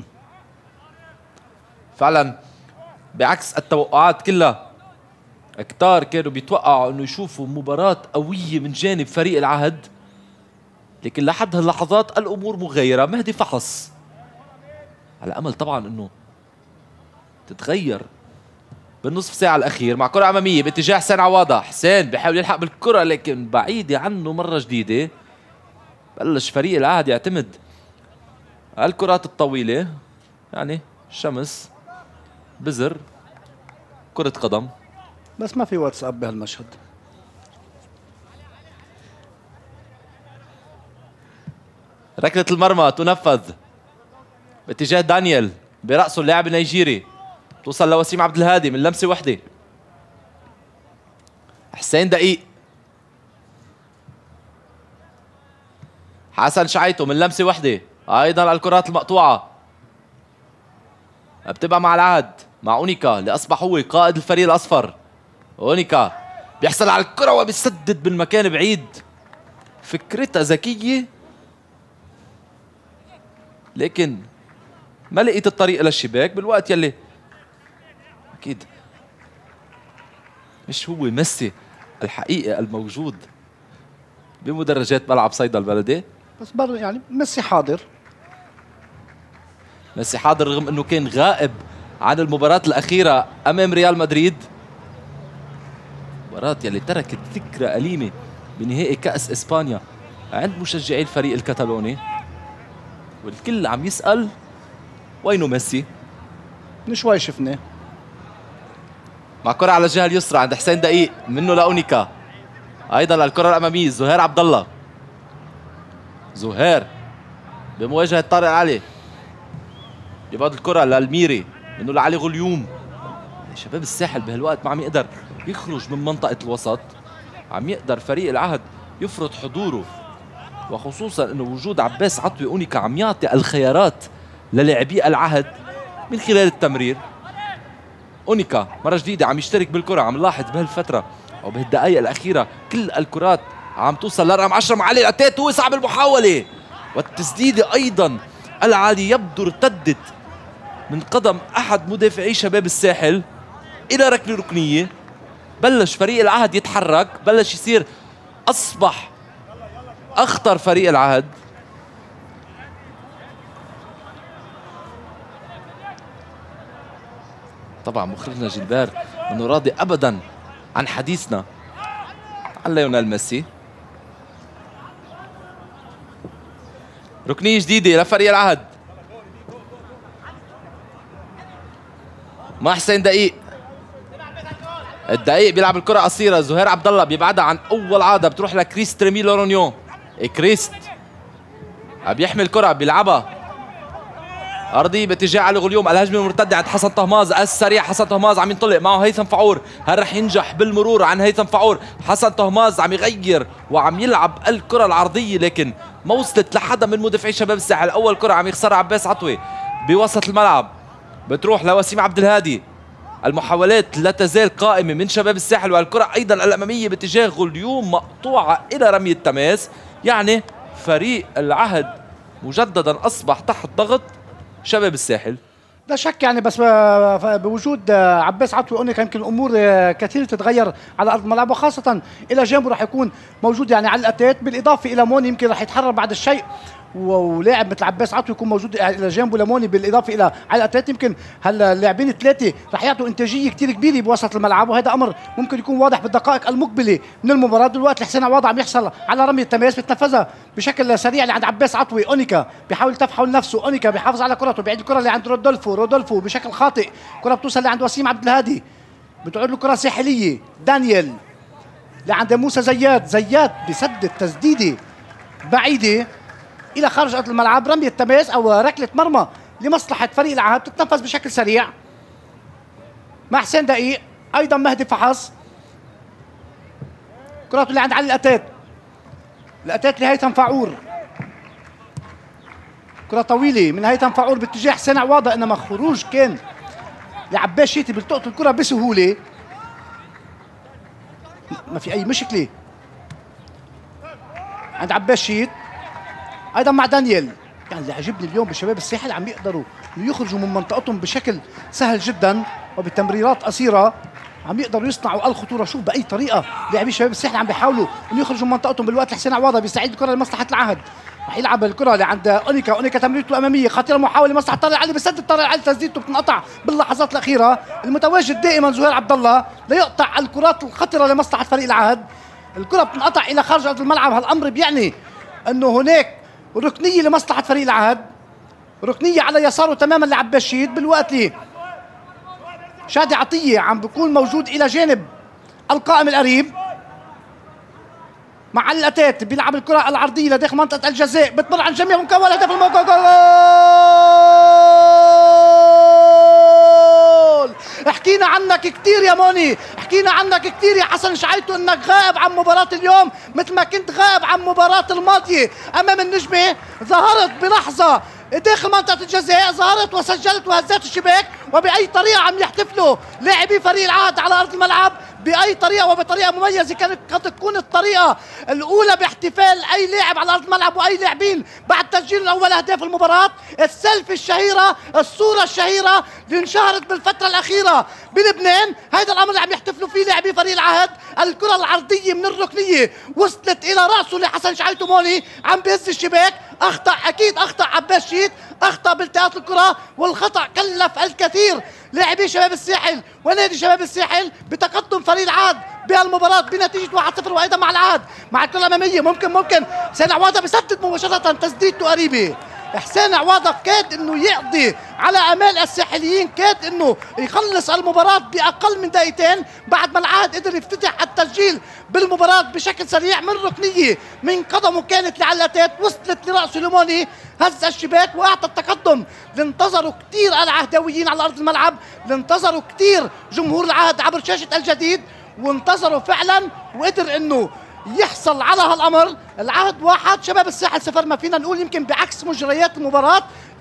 فعلا بعكس التوقعات كلها، كتار كانوا بيتوقعوا انه يشوفوا مباراة قوية من جانب فريق العهد، لكن لحد هاللحظات الامور مغيرة. مهدي فحص على امل طبعا انه تتغير بالنصف ساعة الاخير مع كرة امامية باتجاه حسين عواضة. حسين بيحاول يلحق بالكرة لكن بعيدة عنه مرة جديدة. بلش فريق العهد يعتمد على الكرات الطويلة، يعني شمس، بزر، كرة قدم، بس ما في واتساب بهالمشهد. ركلة المرمى تنفذ باتجاه دانيال، برأسه اللاعب النيجيري، توصل لوسيم عبد الهادي من لمسة وحدة. حسين دقيق، حسن شعيطو من لمسة وحدة، أيضا الكرات المقطوعة بتبقى مع العهد مع اونيكا اللي أصبح هو قائد الفريق الأصفر. اونيكا بيحصل على الكرة وبيسدد من مكان بعيد. فكرتها ذكية لكن ما لقيت الطريق للشباك بالوقت يلي اكيد مش هو ميسي الحقيقي الموجود بمدرجات ملعب صيدا البلدي. بس برضه يعني ميسي حاضر. ميسي حاضر رغم انه كان غائب عن المباراة الأخيرة أمام ريال مدريد، مباراة يلي تركت ذكرى أليمة بنهائي كأس إسبانيا عند مشجعي الفريق الكتالوني، والكل عم يسأل وينه ميسي؟ من شوي شفناه. مع كرة على الجهة اليسرى عند حسين دقيق، منه لأونيكا، أيضا الكرة الأمامية زهير عبد الله. زهير بمواجهة طارق العلي، يبعد الكرة للميري، منه لعلي غليوم. شباب الساحل بهالوقت ما عم يقدر يخرج من منطقة الوسط، عم يقدر فريق العهد يفرض حضوره، وخصوصا انه وجود عباس عطوي اونيكا عم يعطي الخيارات للاعبي العهد من خلال التمرير. اونيكا مرة جديدة عم يشترك بالكرة، عم نلاحظ بهالفترة او بهالدقائق الأخيرة كل الكرات عم توصل لرقم عشرة مع علي الأتات. هو صعب المحاولة والتسديدة أيضا العالية، يبدو ارتدت من قدم أحد مدافعي شباب الساحل إلى ركلة ركنية. بلش فريق العهد يتحرك، بلش يصير أصبح أخطر فريق العهد. طبعا مخرجنا جيلبير منه راضي أبدا عن حديثنا عن ليونيل ميسي. ركنية جديدة لفريق العهد مع حسين دقيق. الدقيق بيلعب الكرة قصيرة، زهير عبد الله بيبعدها عن أول عادة، بتروح لكريست ريمي لورونيون. كريست عم يحمل الكرة بيلعبها أرضية باتجاه علي غليوم. الهجمة المرتدة عند حسن طهماز السريع. حسن طهماز عم ينطلق معه هيثم فعور، هل رح ينجح بالمرور عن هيثم فعور؟ حسن طهماز عم يغير وعم يلعب الكرة العرضية لكن ما وصلت لحدا من مدافعي شباب الساحل. أول كرة عم يخسرها عباس عطوي بوسط الملعب، بتروح لوسيم عبد الهادي. المحاولات لا تزال قائمة من شباب الساحل، والكرة أيضا الأمامية باتجاه غليوم مقطوعة إلى رمي التماس. يعني فريق العهد مجددا أصبح تحت ضغط شباب الساحل. لا شك يعني، بس بوجود عباس عطوي أونيكا يمكن الامور كثير تتغير على ارض الملعب، وخاصه الى جانبه راح يكون موجود يعني على الاتات، بالاضافه الى موني يمكن راح يتحرر بعد الشيء، ولاعب مثل عباس عطوي يكون موجود الى جانبه لموني، بالاضافه الى على الاتات. يمكن هاللاعبين الثلاثه راح يعطوا انتاجيه كثير كبيره بوسط الملعب، وهذا امر ممكن يكون واضح بالدقائق المقبله من المباراه. دلوقتي حسين عوض عم يحصل على رمي التماس، بتنفذها بشكل سريع لعند عباس عطوي. اونيكا بيحاول يلتف حول نفسه، اونيكا بيحافظ على كرته، بيعيد الكره اللي عند رودولفو، رودولفو بشكل خاطئ، كره بتوصل لعند وسيم عبد الهادي، بتعود له كره ساحليه. دانيال لعند موسى زياد، زياد بسدد تسديده بعيده الى خارج ارض الملعب. رمي التماس او ركله مرمى لمصلحه فريق العهد تتنفذ بشكل سريع مع حسين دقيق، ايضا مهدي فحص. كرته اللي عند علي الاتات، الاتات لهيثم فعور، كره طويله من هيثم فعور باتجاه حسين عواضه، انما خروج كان لعباس شيتي، بيلتقط الكره بسهوله، ما في اي مشكله عند عباس شيت. ايضا مع دانيال. يعني اللي عجبني اليوم بشباب الساحل عم يقدروا يخرجوا من منطقتهم بشكل سهل جدا، وبتمريرات قصيره عم يقدروا يصنعوا الخطوره. شوف باي طريقه لاعبي شباب الساحل عم بيحاولوا انه يخرجوا من منطقتهم. بالوقت حسين عواضه بيستعيد الكره لمصلحه العهد، رح يلعب الكره لعند اونيكا، اونيكا تمريرته الاماميه خطيره، محاوله مصلحه طارق علي، بسدد طارق علي، تسديدته بتنقطع باللحظات الاخيره. المتواجد دائما زهير عبد الله ليقطع الكرات الخطره لمصلحه فريق العهد. الكره بتنقطع الى خارج ارض الملعب، هالامر بيعني انه هناك ركنيه لمصلحه فريق العهد، ركنيه على يساره تماما لعباس شيت. بالوقت اللي شادي عطيه عم بيكون موجود الى جانب القائم القريب مع علي الاتات، بيلعب الكره العرضيه لداخل منطقه الجزاء، بتمر عن جميع مكون هدف الموقع. جول! حكينا عنك كثير يا موني، حكينا عنك كثير يا حسن شعيتو انك غائب عن مباراة اليوم مثل ما كنت غائب عن مباراة الماضية امام النجمة. ظهرت بلحظة داخل منطقة الجزاء، ظهرت وسجلت وهزت الشباك، وبأي طريقة عم يحتفلوا لاعبي فريق العهد على أرض الملعب، بأي طريقة وبطريقة مميزة. كانت قد تكون الطريقة الأولى باحتفال أي لاعب على أرض الملعب وأي لاعبين بعد تسجيل الأول أهداف المباراة. السيلفي الشهيرة، الصورة الشهيرة اللي انشهرت بالفترة الأخيرة بلبنان، هذا الأمر اللي عم يحتفلوا فيه لاعبي فريق العهد. الكرة العرضية من الركنية وصلت إلى رأسه لحسن شعيتو موني، عم بيهز الشباك. أخطأ، أكيد أخطأ عباس شيت، أخطأ بالتقاط الكرة، والخطأ كلف الكثير لاعبي شباب الساحل ونادي شباب الساحل بتقدم فريق العهد بهالمباراة بنتيجة واحد صفر. وأيضا مع العهد مع الكرة الأمامية ممكن ممكن حسين عواضة بيسدد مباشرة، تسديدته قريبة. حسين عواضة كاد انه يقضي على امال الساحليين، كاد انه يخلص المباراة باقل من دقيقتين بعد ما العهد قدر يفتتح التسجيل بالمباراة بشكل سريع من ركنية من قدمه كانت لعلتات، وصلت لرأسه لموني، هز الشباك واعطى التقدم. لانتظروا كثير العهداويين على ارض الملعب، لانتظروا كثير جمهور العهد عبر شاشة الجديد، وانتظروا فعلا وقدر انه يحصل على هالامر. العهد واحد شباب الساحل صفر، ما فينا نقول يمكن بعكس مجريات المباراة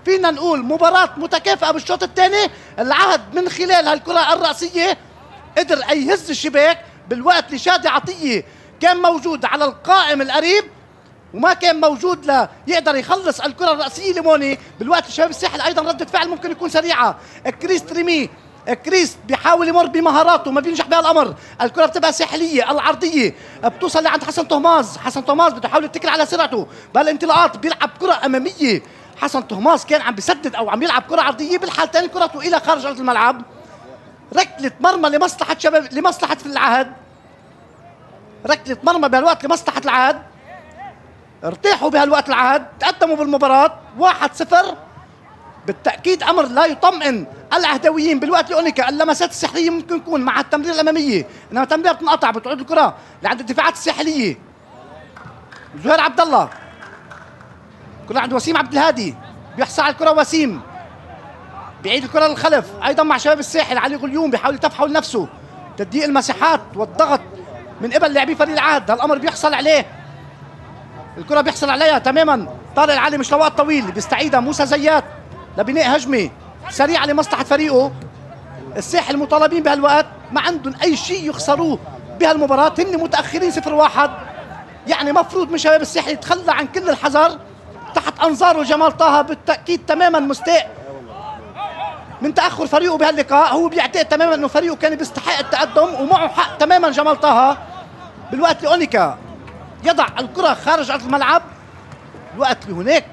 فينا نقول مباراة متكافئة بالشوط الثاني. العهد من خلال هالكرة الرأسية قدر يهز الشباك بالوقت اللي شادي عطية كان موجود على القائم القريب وما كان موجود لا يقدر يخلص الكرة الرأسية لموني. بالوقت شباب الساحل أيضا ردة فعل ممكن يكون سريعة. كريست ريمي كريست بيحاول يمر بمهاراته ما بينجح بها الامر. الكره بتبقى ساحليه العرضيه بتوصل لعند حسن طهماز. حسن طهماز بده يحاول يتكل على سرعته بهالانطلاقات بيلعب كره اماميه. حسن طهماز كان عم بيسدد او عم يلعب كره عرضيه بالحالتين كرته الى خارج ارض الملعب. ركله مرمى لمصلحه شباب لمصلحه في العهد. ركله مرمى بهالوقت لمصلحه العهد. ارتاحوا بهالوقت العهد تقدموا بالمباراه واحد صفر. بالتأكيد أمر لا يطمئن الأهداويين بالوقت اللي أونيكا اللمسات السحرية ممكن تكون مع التمرير الأمامية إنما التمرير بتنقطع بتعود الكرة لعند الدفاعات الساحلية. زهير عبد الله كرة عند وسيم عبد الهادي بيحصل على الكرة وسيم بيعيد الكرة للخلف أيضا مع شباب الساحل. علي غليوم بيحاول يلتف حول نفسه تضييق المساحات والضغط من قبل لاعبي فريق العهد. هالأمر بيحصل عليه الكرة بيحصل عليها تماما طارق العلي مش لوقت طويل بيستعيدها موسى زيات لبناء هجمه سريعه لمصلحه فريقه. الساحل مطالبين بهالوقت ما عندهم اي شيء يخسروه بهالمباراه. هن متاخرين صفر واحد يعني مفروض من شباب الساحل يتخلى عن كل الحذر. تحت انظاره جمال طه بالتاكيد تماما مستاء من تاخر فريقه بهاللقاء. هو بيعتقد تماما انه فريقه كان بيستحق التقدم ومعه حق تماما جمال طه. بالوقت اللي اونيكا يضع الكره خارج ارض الملعب. الوقت اللي هناك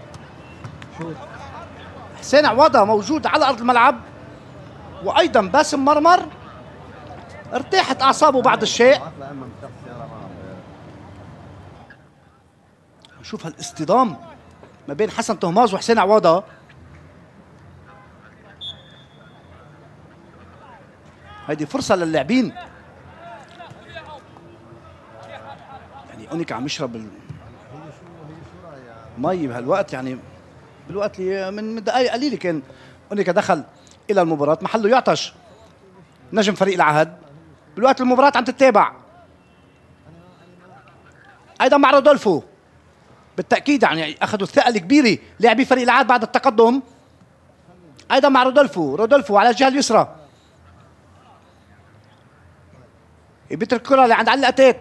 حسين عوضة موجود على ارض الملعب وايضا باسم مرمر ارتاحت اعصابه بعض الشيء. نشوف هالاصطدام ما بين حسن طهماز وحسين عوضة. هيدي فرصة للاعبين. يعني اونيكا عم يشرب المي بهالوقت يعني بالوقت اللي من دقائق قليله كان اونيكا دخل الى المباراه محله يعطش نجم فريق العهد. بالوقت المباراه عم تتابع ايضا مع رودولفو بالتاكيد يعني اخذوا الثقه الكبيره لاعبي فريق العهد بعد التقدم. ايضا مع رودولفو رودولفو على الجهه اليسرى بيترك الكره لعند علي الاتات.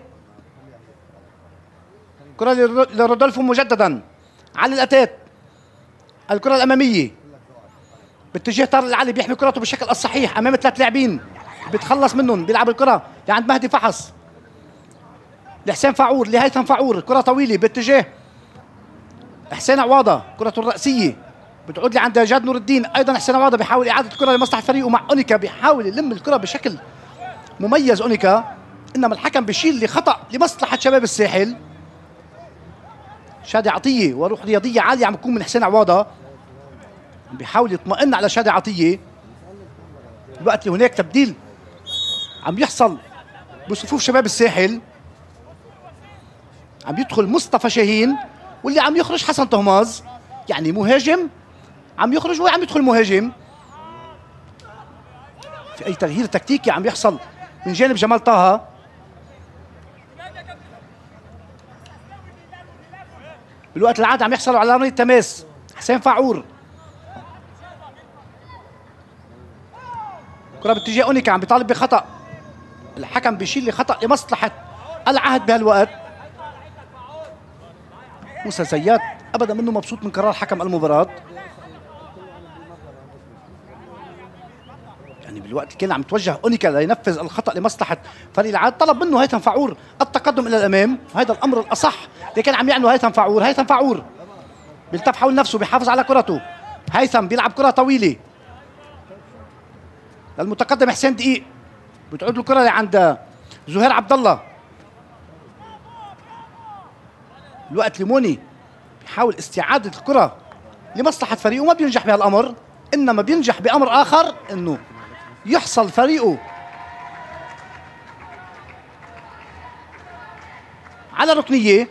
كره لرودولفو مجددا علي الاتات. الكرة الأمامية باتجاه طارق العلي بيحمي كرته بالشكل الصحيح أمام ثلاث لاعبين بيتخلص منهم. بيلعب الكرة لعند مهدي فحص لحسين فاعور لهيثم فاعور. كرة طويلة باتجاه حسين عواضة كرته الرأسية بتعود لعند جاد نور الدين. أيضا حسين عواضة بيحاول إعادة الكرة لمصلحة فريقه مع أونيكا بيحاول يلم الكرة بشكل مميز أونيكا إنما الحكم بيشيل لخطأ لمصلحة شباب الساحل. شادي عطية وروح رياضية عالية عم تكون من حسين عواضة عم بيحاول يطمئن على شادي عطية. الوقت اللي هناك تبديل عم يحصل بصفوف شباب الساحل. عم يدخل مصطفى شاهين واللي عم يخرج حسن طهماز يعني مهاجم عم يخرج وعم يدخل مهاجم. في اي تغيير تكتيكي عم يحصل من جانب جمال طه. بالوقت العادة عم يحصلوا على عملية تماس. حسين فاعور كرة باتجاه اونيكا عم بيطالب بخطأ. الحكم بيشيل لي خطأ لمصلحة العهد بهالوقت. موسى زيات ابدا منه مبسوط من قرار حكم المباراة. يعني بالوقت كان عم يتوجه اونيكا لينفذ الخطأ لمصلحة فريق العهد طلب منه هيثم فاعور التقدم الى الامام. هذا الامر الاصح اللي كان عم يعمله هيثم فاعور. هيثم فاعور بيلتف حول نفسه بيحافظ على كرته. هيثم بيلعب كرة طويلة للمتقدم حسين دقيق بتعود الكرة لعند زهير عبد الله. الوقت ليموني بيحاول استعادة الكرة لمصلحة فريقه ما بينجح بهالامر انما بينجح بامر اخر انه يحصل فريقه على ركنية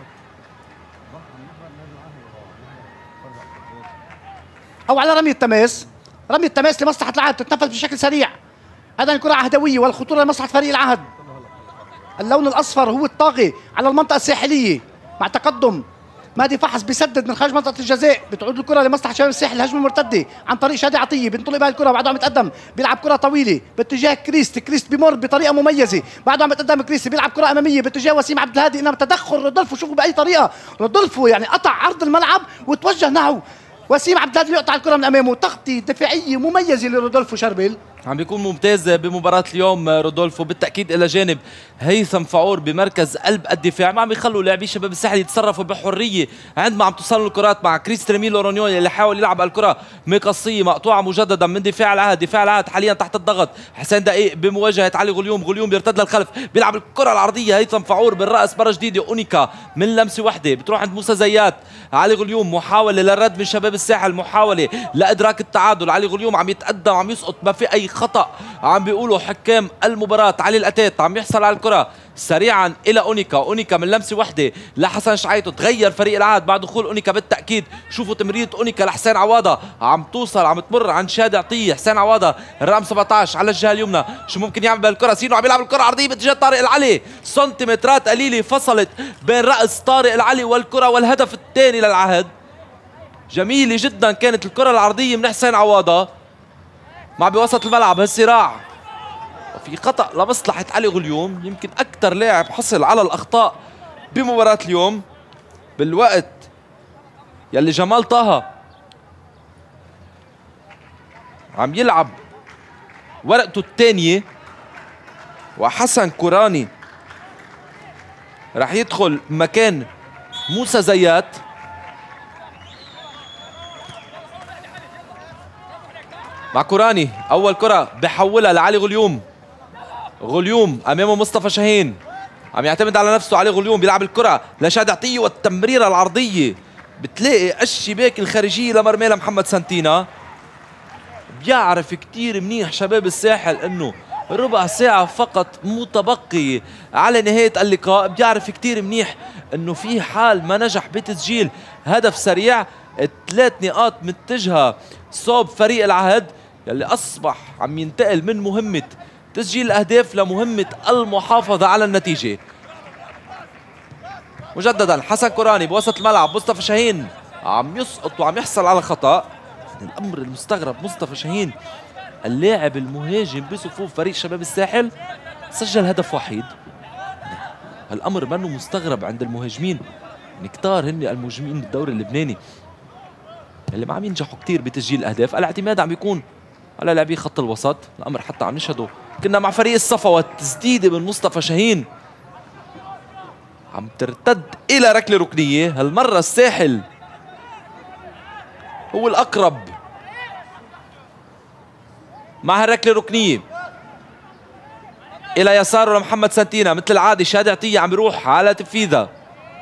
او على رمية تماس. رمية تماس لمصلحة العهد تتنفذ بشكل سريع. هذا الكرة عهدوية والخطورة لمصلحة فريق العهد. اللون الاصفر هو الطاغي على المنطقة الساحلية مع تقدم مهدي فحص بيسدد من خارج منطقه الجزاء، بتعود الكره لمصلحه شباب الساحل. الهجمه المرتده عن طريق شادي عطيه، بينطلق بها الكره بعده عم يتقدم، بيلعب كره طويله باتجاه كريست. كريست بمر بطريقه مميزه، بعده عم يتقدم كريست، بيلعب كره اماميه باتجاه وسيم عبد الهادي، انما تدخل رودولفو. شوفوا باي طريقه رودولفو يعني قطع عرض الملعب وتوجه نحو وسيم عبد الهادي ليقطع الكره من امامه. تغطيه دفاعيه مميزه لرودولفو شربل. عم بيكون ممتاز بمباراة اليوم رودولفو، بالتأكيد إلى جانب هيثم فعور بمركز قلب الدفاع. ما عم يخلوا لاعبي شباب الساحل يتصرفوا بحرية عندما عم توصل الكرات مع كريست ريمي لورانيون اللي حاول يلعب الكرة مقصية مقطوعة مجددا من دفاع العهد. دفاع العهد حاليا تحت الضغط. حسين دقيق بمواجهة علي غليوم. غليوم بيرتد للخلف، بيلعب الكرة العرضية. هيثم فعور بالرأس مرة جديدة. أونيكا من لمسة وحدة بتروح عند موسى زيات. علي غليوم محاولة للرد من شباب الساحل، محاولة لإدراك التعادل. علي غليوم عم يتقدم، عم يسقط، ما في أي خطأ عم بيقولوا حكام المباراة. علي الأتات عم يحصل على الكرة سريعا إلى أونيكا. أونيكا من لمسة وحدة لحسن شعيطو. تغير فريق العهد بعد دخول أونيكا بالتأكيد. شوفوا تمريرة أونيكا لحسين عواضة، عم توصل عم تمر عن شادي عطية. حسين عواضة الرقم سبعة عشر على الجهة اليمنى، شو ممكن يعمل بالكرة؟ سينو عم يلعب الكرة عرضية باتجاه طارق العلي. سنتيمترات قليلة فصلت بين رأس طارق العلي والكرة والهدف الثاني للعهد. جميلة جدا كانت الكرة العرضية من حسين عواضة مع بوسط الملعب هالصراع. وفي خطأ لمصلحة علي غليوم، يمكن أكثر لاعب حصل على الأخطاء بمباراة اليوم بالوقت يلي جمال طه عم يلعب ورقته الثانية، وحسن كوراني رح يدخل مكان موسى زيات. مع كوراني أول كرة بحولها لعلي غليوم. غليوم أمامه مصطفى شاهين، عم يعتمد على نفسه. علي غليوم بيلعب الكرة لشادي عطية، والتمريرة العرضية بتلاقي الشباك الخارجية لمرمى لمحمد سانتينا. بيعرف كتير منيح شباب الساحل انه ربع ساعة فقط متبقية على نهاية اللقاء. بيعرف كتير منيح انه في حال ما نجح بتسجيل هدف سريع، ثلاث نقاط متجهة صوب فريق العهد يلي اصبح عم ينتقل من مهمة تسجيل الاهداف لمهمة المحافظة على النتيجة. مجددا حسن كوراني بوسط الملعب. مصطفى شاهين عم يسقط وعم يحصل على خطأ. الامر المستغرب مصطفى شاهين اللاعب المهاجم بصفوف فريق شباب الساحل سجل هدف وحيد. هالامر منه مستغرب عند المهاجمين، كتار هن المهاجمين بالدوري اللبناني اللي ما عم ينجحوا كثير بتسجيل الاهداف. الاعتماد عم بيكون على لاعبي خط الوسط. الامر حتى عم نشهده كنا مع فريق الصفا، والتسديده من مصطفى شاهين عم ترتد الى ركله ركنيه. هالمره الساحل هو الاقرب مع هالركله الركنيه. الى يساره لمحمد سانتينا مثل العاده. شادي عطيه عم يروح على تنفيذها.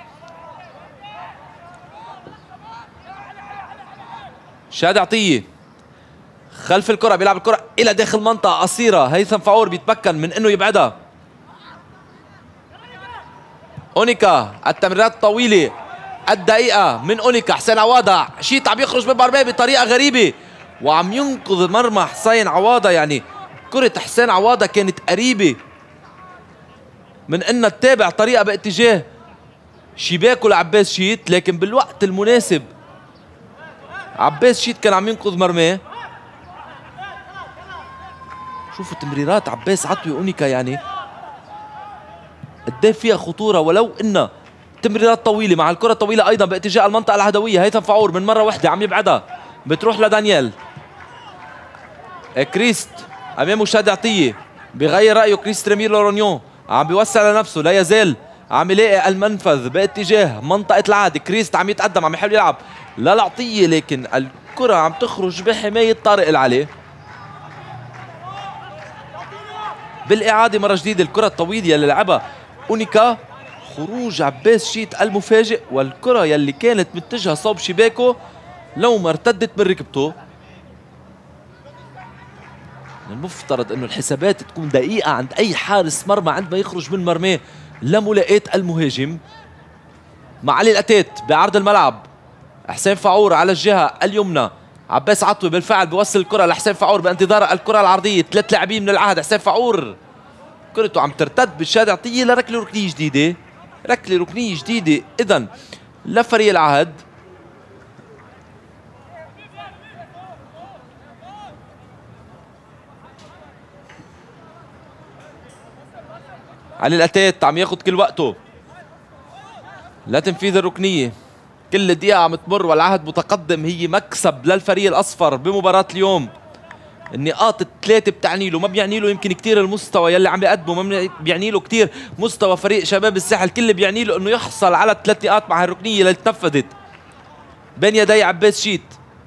شادي عطيه خلف الكره بيلعب الكره الى داخل منطقه قصيره. هيثم فعور بيتمكن من انه يبعدها. اونيكا التمريرات الطويله الدقيقه من اونيكا. حسين عواضه شيت عم يخرج من مرماه بطريقه غريبه وعم ينقذ مرمى حسين عواضه. يعني كره حسين عواضه كانت قريبه من انها تتابع طريقه باتجاه شباكه لعباس شيت، لكن بالوقت المناسب عباس شيت كان عم ينقذ مرماه. شوفوا تمريرات عباس عطوي اونيكا يعني قد فيها خطوره، ولو انها تمريرات طويله مع الكره الطويله ايضا باتجاه المنطقه العدويه. هيثم فعور من مره واحده عم يبعدها، بتروح لدانيال. كريست امامه شادي عطيه بغير رايه. كريست ريمي لورانيون عم بيوسع لنفسه، لا يزال عم يلاقي المنفذ باتجاه منطقه العهد. كريست عم يتقدم عم يحاول يلعب للعطيه، لكن الكره عم تخرج بحمايه طارق العلي. بالاعاده مره جديده الكره الطويله اللي لعبها اونيكا، خروج عباس شيت المفاجئ، والكره يلي كانت متجهه صوب شباكه لو ما ارتدت من ركبته. المفترض انه الحسابات تكون دقيقه عند اي حارس مرمى عندما يخرج من مرماه لملاقاة المهاجم. مع علي الاتات بعرض الملعب. حسين فعور على الجهه اليمنى. عباس عطوي بالفعل بيوصل الكره لحسين فعور بانتظار الكره العرضيه. ثلاث لاعبين من العهد. حسين فعور كرته عم ترتد بالشادي عطيه لركله ركنيه جديده. ركله ركنيه جديده اذا لفريق العهد. علي الأتات عم ياخد كل وقته لتنفيذ الركنية. كل دقيقة عم تمر والعهد متقدم هي مكسب للفريق الأصفر بمباراة اليوم. النقاط الثلاثة بتعني له، ما بيعني له يمكن كتير المستوى يلي عم يقدمه، ما بيعني له كتير مستوى فريق شباب الساحل، كل بيعني له انه يحصل على الثلاث نقاط مع الركنية اللي تنفذت بين يدي عباس شيت.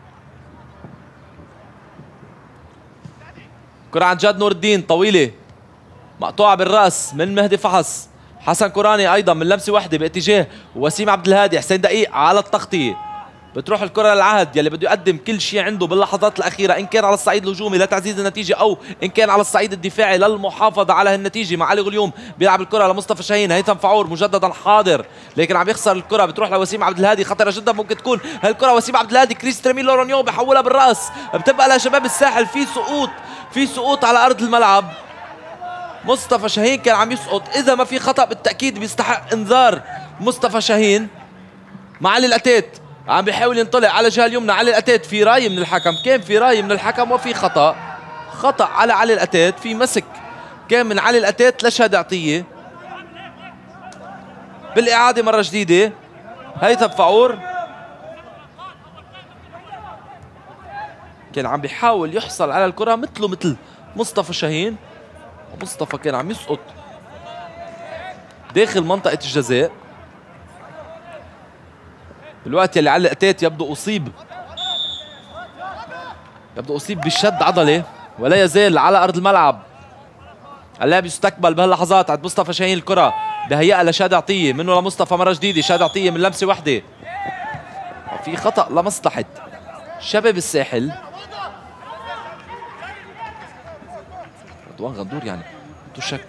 كرة عن جاد نور الدين طويلة مقطوعة بالراس من مهدي فحص. حسن كوراني ايضا من لمسه وحده باتجاه وسيم عبد الهادي. حسين دقيق على التغطيه، بتروح الكرة للعهد يلي بده يقدم كل شيء عنده باللحظات الأخيرة، إن كان على الصعيد الهجومي لتعزيز النتيجة أو إن كان على الصعيد الدفاعي للمحافظة على النتيجة. مع علي غليوم بيلعب الكرة لمصطفى شاهين. هيثم فعور مجددا حاضر لكن عم يخسر الكرة، بتروح لوسيم عبد الهادي. خطرة جدا ممكن تكون هالكرة. وسيم عبد الهادي كريس ترمي لورانيو بحولها بالرأس، بتبقى لشباب الساحل. في سقوط في سقوط على أرض الملعب. مصطفى شاهين كان عم يسقط، إذا ما في خطأ بالتأكيد بيستحق إنذار مصطفى شاهين. مع علي الأتات عم بيحاول ينطلق على الجهه اليمنى. علي الأتات في راي من الحكم، كان في راي من الحكم وفي خطا خطا على علي الأتات. في مسك كان من علي الأتات لشهد عطيه. بالاعاده مره جديده هيثم فعور كان عم بيحاول يحصل على الكره مثله مثل مصطفى شاهين، ومصطفى كان عم يسقط داخل منطقه الجزاء. بالوقت يلي علي الأتات يبدو أصيب يبدو أصيب بشد عضلي ولا يزال على أرض الملعب. اللاعب يستقبل بهاللحظات عند مصطفى شاهين. الكرة بهيئة لشاد عطية، منه لمصطفى مرة جديدة. شاد عطية من لمسة وحدة، وفي خطأ لمصلحة شباب الساحل. رضوان غندور يعني بدو شك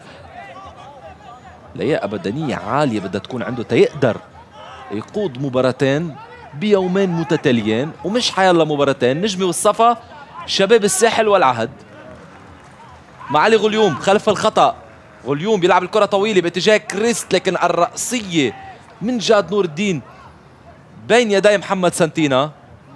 لياقة بدنية عالية بدها تكون عنده تيقدر يقود مباراتين بيومين متتاليين، ومش حيالله مباراتين. نجمي والصفا، شباب الساحل والعهد. مع علي غليوم خلف الخطأ. غليوم بيلعب الكرة طويلة باتجاه كريست، لكن الرأسية من جاد نور الدين بين يدي محمد سنتينا.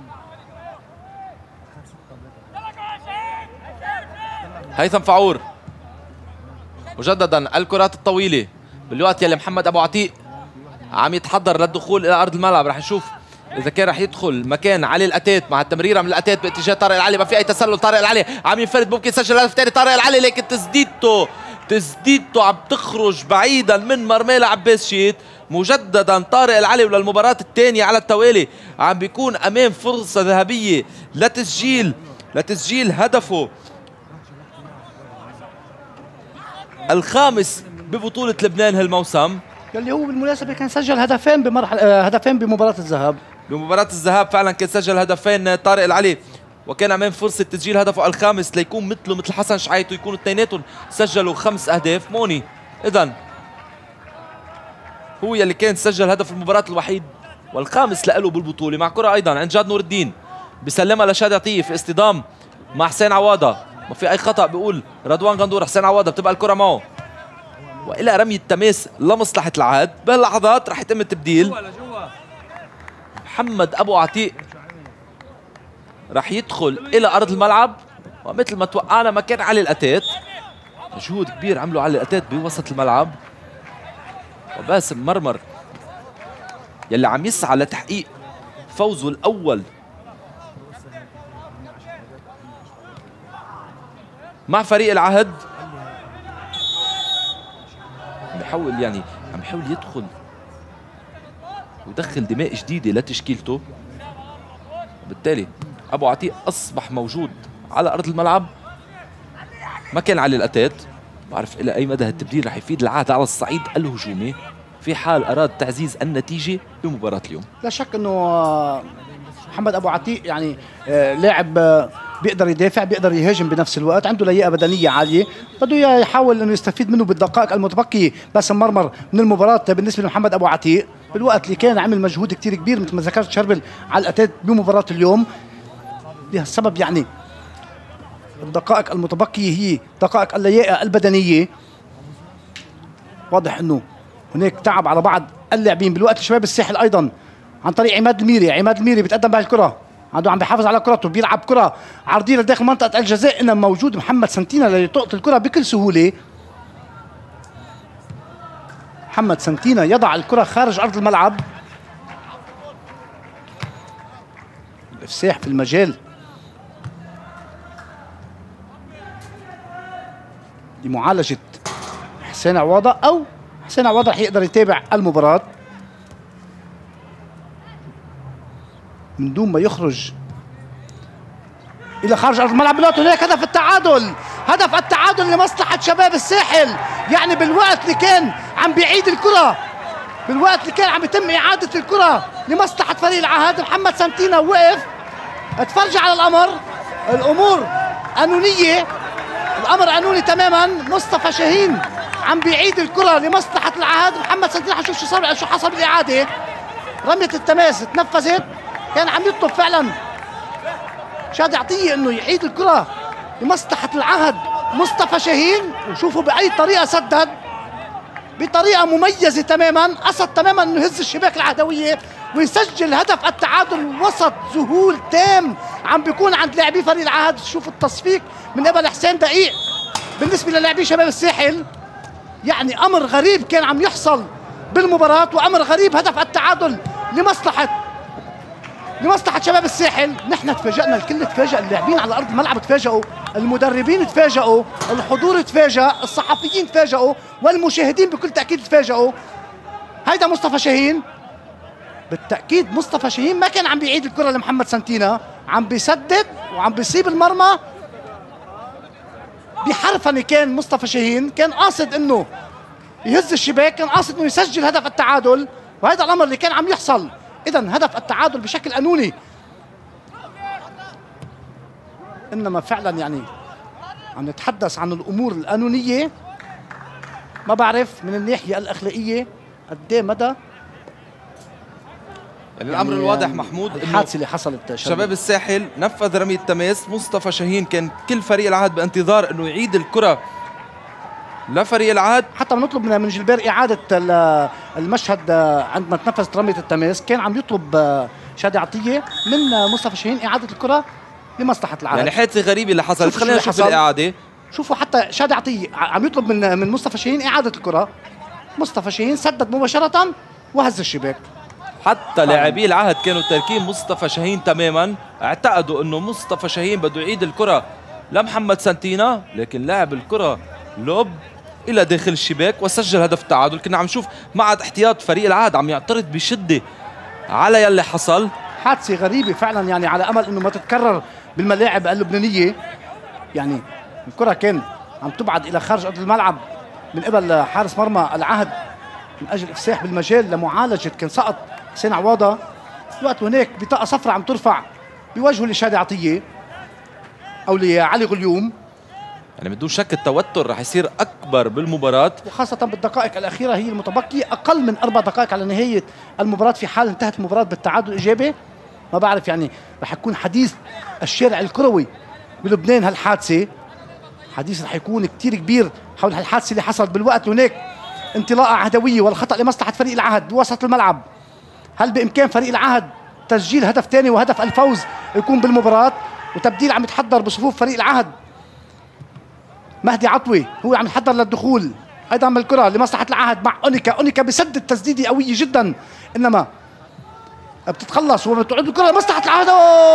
هيثم فعور مجددا الكرات الطويلة بالوقت يلي محمد أبو عتيق عم يتحضر للدخول الى ارض الملعب. رح نشوف اذا كان رح يدخل مكان علي الأتات مع التمريره من الأتات باتجاه طارق العلي. ما في اي تسلل. طارق العلي عم ينفرد، ممكن يسجل هدف ثاني طارق العلي، لكن تسديدته تسديدته عم تخرج بعيدا من مرمى عباس شيت. مجددا طارق العلي وللمباراه الثانيه على التوالي عم بيكون امام فرصه ذهبيه لتسجيل لتسجيل هدفه الخامس ببطوله لبنان هالموسم، اللي هو بالمناسبة كان سجل هدفين بمرحلة هدفين بمباراة الذهاب. بمباراة الذهاب فعلا كان سجل هدفين طارق العلي، وكان امام فرصة تسجيل هدفه الخامس ليكون مثله مثل حسن شحيت ويكونوا اثنيناتهم سجلوا خمس اهداف. موني اذا هو يلي كان سجل هدف المباراة الوحيد والخامس له بالبطولة. مع كرة ايضا عند جاد نور الدين بيسلمها لشاد عطية في اصطدام مع حسين عواضة. ما في اي خطأ بيقول رضوان غندور. حسين عواضة بتبقى الكرة معه والى رمي التماس لمصلحه العهد. بهاللحظات رح يتم التبديل. محمد ابو عتيق رح يدخل الى ارض الملعب، ومثل ما توقعنا مكان علي الأتات. مجهود كبير عمله علي الأتات بوسط الملعب، وباسم مرمر يلي عم يسعى لتحقيق فوزه الاول مع فريق العهد. عم بيحاول يعني عم بيحاول يدخل ويدخل دماء جديده لتشكيلته، وبالتالي ابو عتيق اصبح موجود على ارض الملعب مكان علي الأتات. بعرف الى اي مدى هالتبديل رح يفيد العهد على الصعيد الهجومي في حال اراد تعزيز النتيجه بمباراه اليوم. لا شك انه محمد ابو عتيق يعني لاعب بيقدر يدافع، بيقدر يهاجم بنفس الوقت، عنده لياقه بدنيه عاليه، بده يحاول انه يستفيد منه بالدقائق المتبقيه باسم مرمر من المباراه. بالنسبه لمحمد ابو عتيق بالوقت اللي كان عمل مجهود كثير كبير مثل ما ذكرت شربل على الأتات بمباراه اليوم، لهالسبب يعني الدقائق المتبقيه هي دقائق اللياقه البدنيه. واضح انه هناك تعب على بعض اللاعبين. بالوقت شباب الساحل ايضا عن طريق عماد الميري. عماد الميري بيتقدم بهالكره، عنده عم بيحافظ على كرته، بيلعب كره عرضيه لداخل منطقه الجزاء، انما موجود محمد سنتينا ليلتقط الكره بكل سهوله. محمد سنتينا يضع الكره خارج ارض الملعب. الافساح في المجال لمعالجه حسين عواضه، او حسين عواضه رح يقدر يتابع المباراه من دون ما يخرج الى خارج ارض الملعب. بالوقت هناك هدف التعادل، هدف التعادل لمصلحه شباب الساحل. يعني بالوقت اللي كان عم بيعيد الكره، بالوقت اللي كان عم يتم اعاده الكره لمصلحه فريق العهد، محمد سنتينا وقف اتفرج على الامر. الامور قانونيه، الامر قانوني تماما. مصطفى شاهين عم بيعيد الكره لمصلحه العهد. محمد سنتينا حنشوف شو صار، شو حصل بالاعاده. رميه التماس تنفذت، كان عم يطلب فعلا شادي عطيه انه يعيد الكره لمصلحه العهد مصطفى شاهين، وشوفوا باي طريقه سدد، بطريقه مميزه تماما، قصد تماما انه يهز الشباك العهدويه ويسجل هدف التعادل وسط ذهول تام عم بيكون عند لاعبي فريق العهد. شوف التصفيق من قبل حسين دقيق بالنسبه للاعبي شباب الساحل. يعني امر غريب كان عم يحصل بالمباراه، وامر غريب هدف التعادل لمصلحه لمصلحة شباب الساحل. نحن تفاجئنا، الكل تفاجأ، اللاعبين على أرض الملعب تفاجئوا، المدربين تفاجئوا، الحضور تفاجأ، الصحفيين تفاجئوا، والمشاهدين بكل تأكيد تفاجئوا. هيدا مصطفى شاهين، بالتأكيد مصطفى شاهين ما كان عم بيعيد الكرة لمحمد سنتينا، عم بيسدد وعم بيصيب المرمى بحرفنة. كان مصطفى شاهين كان قاصد انه يهز الشباك، كان قاصد انه يسجل هدف التعادل، وهذا الأمر اللي كان عم يحصل. إذن هدف التعادل بشكل قانوني، إنما فعلا يعني عم نتحدث عن الأمور القانونية. ما بعرف من الناحية الأخلاقية قد إيه مدى يعني, يعني الأمر الواضح محمود، الحادثة اللي حصلت. شباب الساحل نفذ رمية تماس، مصطفى شاهين كان كل فريق العهد بانتظار إنه يعيد الكرة لفريق العهد. حتى بنطلب من من جلبير اعاده المشهد عندما تنفذت رميه التماس، كان عم يطلب شادي عطيه من مصطفى شاهين اعاده الكره لمصلحه العهد. يعني حادثه غريبه اللي حصلت، خلينا نشوف الاعاده. شوفوا حتى شادي عطيه عم يطلب من من مصطفى شاهين اعاده الكره، مصطفى شاهين سدد مباشره وهز الشباك. حتى لاعبي العهد كانوا تاركين مصطفى شاهين تماما، اعتقدوا انه مصطفى شاهين بده يعيد الكره لمحمد سنتينا، لكن لاعب الكره لوب الى داخل الشباك وسجل هدف التعادل. كنا عم نشوف مع احتياط فريق العهد عم يعترض بشده على يلي حصل. حادثه غريبه فعلا، يعني على امل انه ما تتكرر بالملاعب اللبنانيه. يعني الكره كان عم تبعد الى خارج ارض الملعب من قبل حارس مرمى العهد من اجل افساح بالمجال لمعالجه، كان سقط حسين عواضه. الوقت هناك بطاقه صفراء عم ترفع بوجهه لشادي عطيه او لعلي غليوم. يعني بدون شك التوتر رح يصير اكبر بالمباراه، وخاصه بالدقائق الاخيره هي المتبقيه، اقل من اربع دقائق على نهايه المباراه في حال انتهت المباراه بالتعادل الايجابي. ما بعرف يعني رح يكون حديث الشارع الكروي بلبنان هالحادثه، حديث رح يكون كثير كبير حول هالحادثه اللي حصلت بالوقت هناك. انطلاقه عهدويه والخطا لمصلحه فريق العهد بوسط الملعب. هل بامكان فريق العهد تسجيل هدف ثاني وهدف الفوز يكون بالمباراه؟ وتبديل عم يتحضر بصفوف فريق العهد. مهدي عطوي هو عم يحضر للدخول ايضا من الكره لمصلحه العهد مع اونيكا. اونيكا بسدد تسديده قويه جدا، انما بتتخلص وبتعود الكره لمصلحه العهد.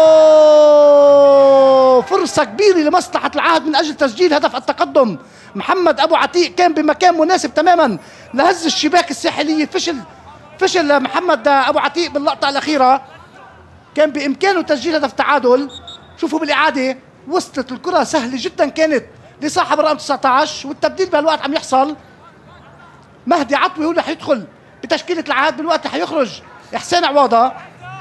أوه! فرصه كبيره لمصلحه العهد من اجل تسجيل هدف التقدم. محمد ابو عتيق كان بمكان مناسب تماما لهز الشباك الساحليه. فشل فشل محمد ابو عتيق باللقطه الاخيره، كان بامكانه تسجيل هدف تعادل. شوفوا بالاعاده وصلت الكره سهله جدا كانت لصاحب الرقم تسعة عشر، والتبديل بهالوقت عم يحصل. مهدي عطوي هو اللي حيدخل بتشكيله العهد، بالوقت اللي حيخرج حسين عواضه.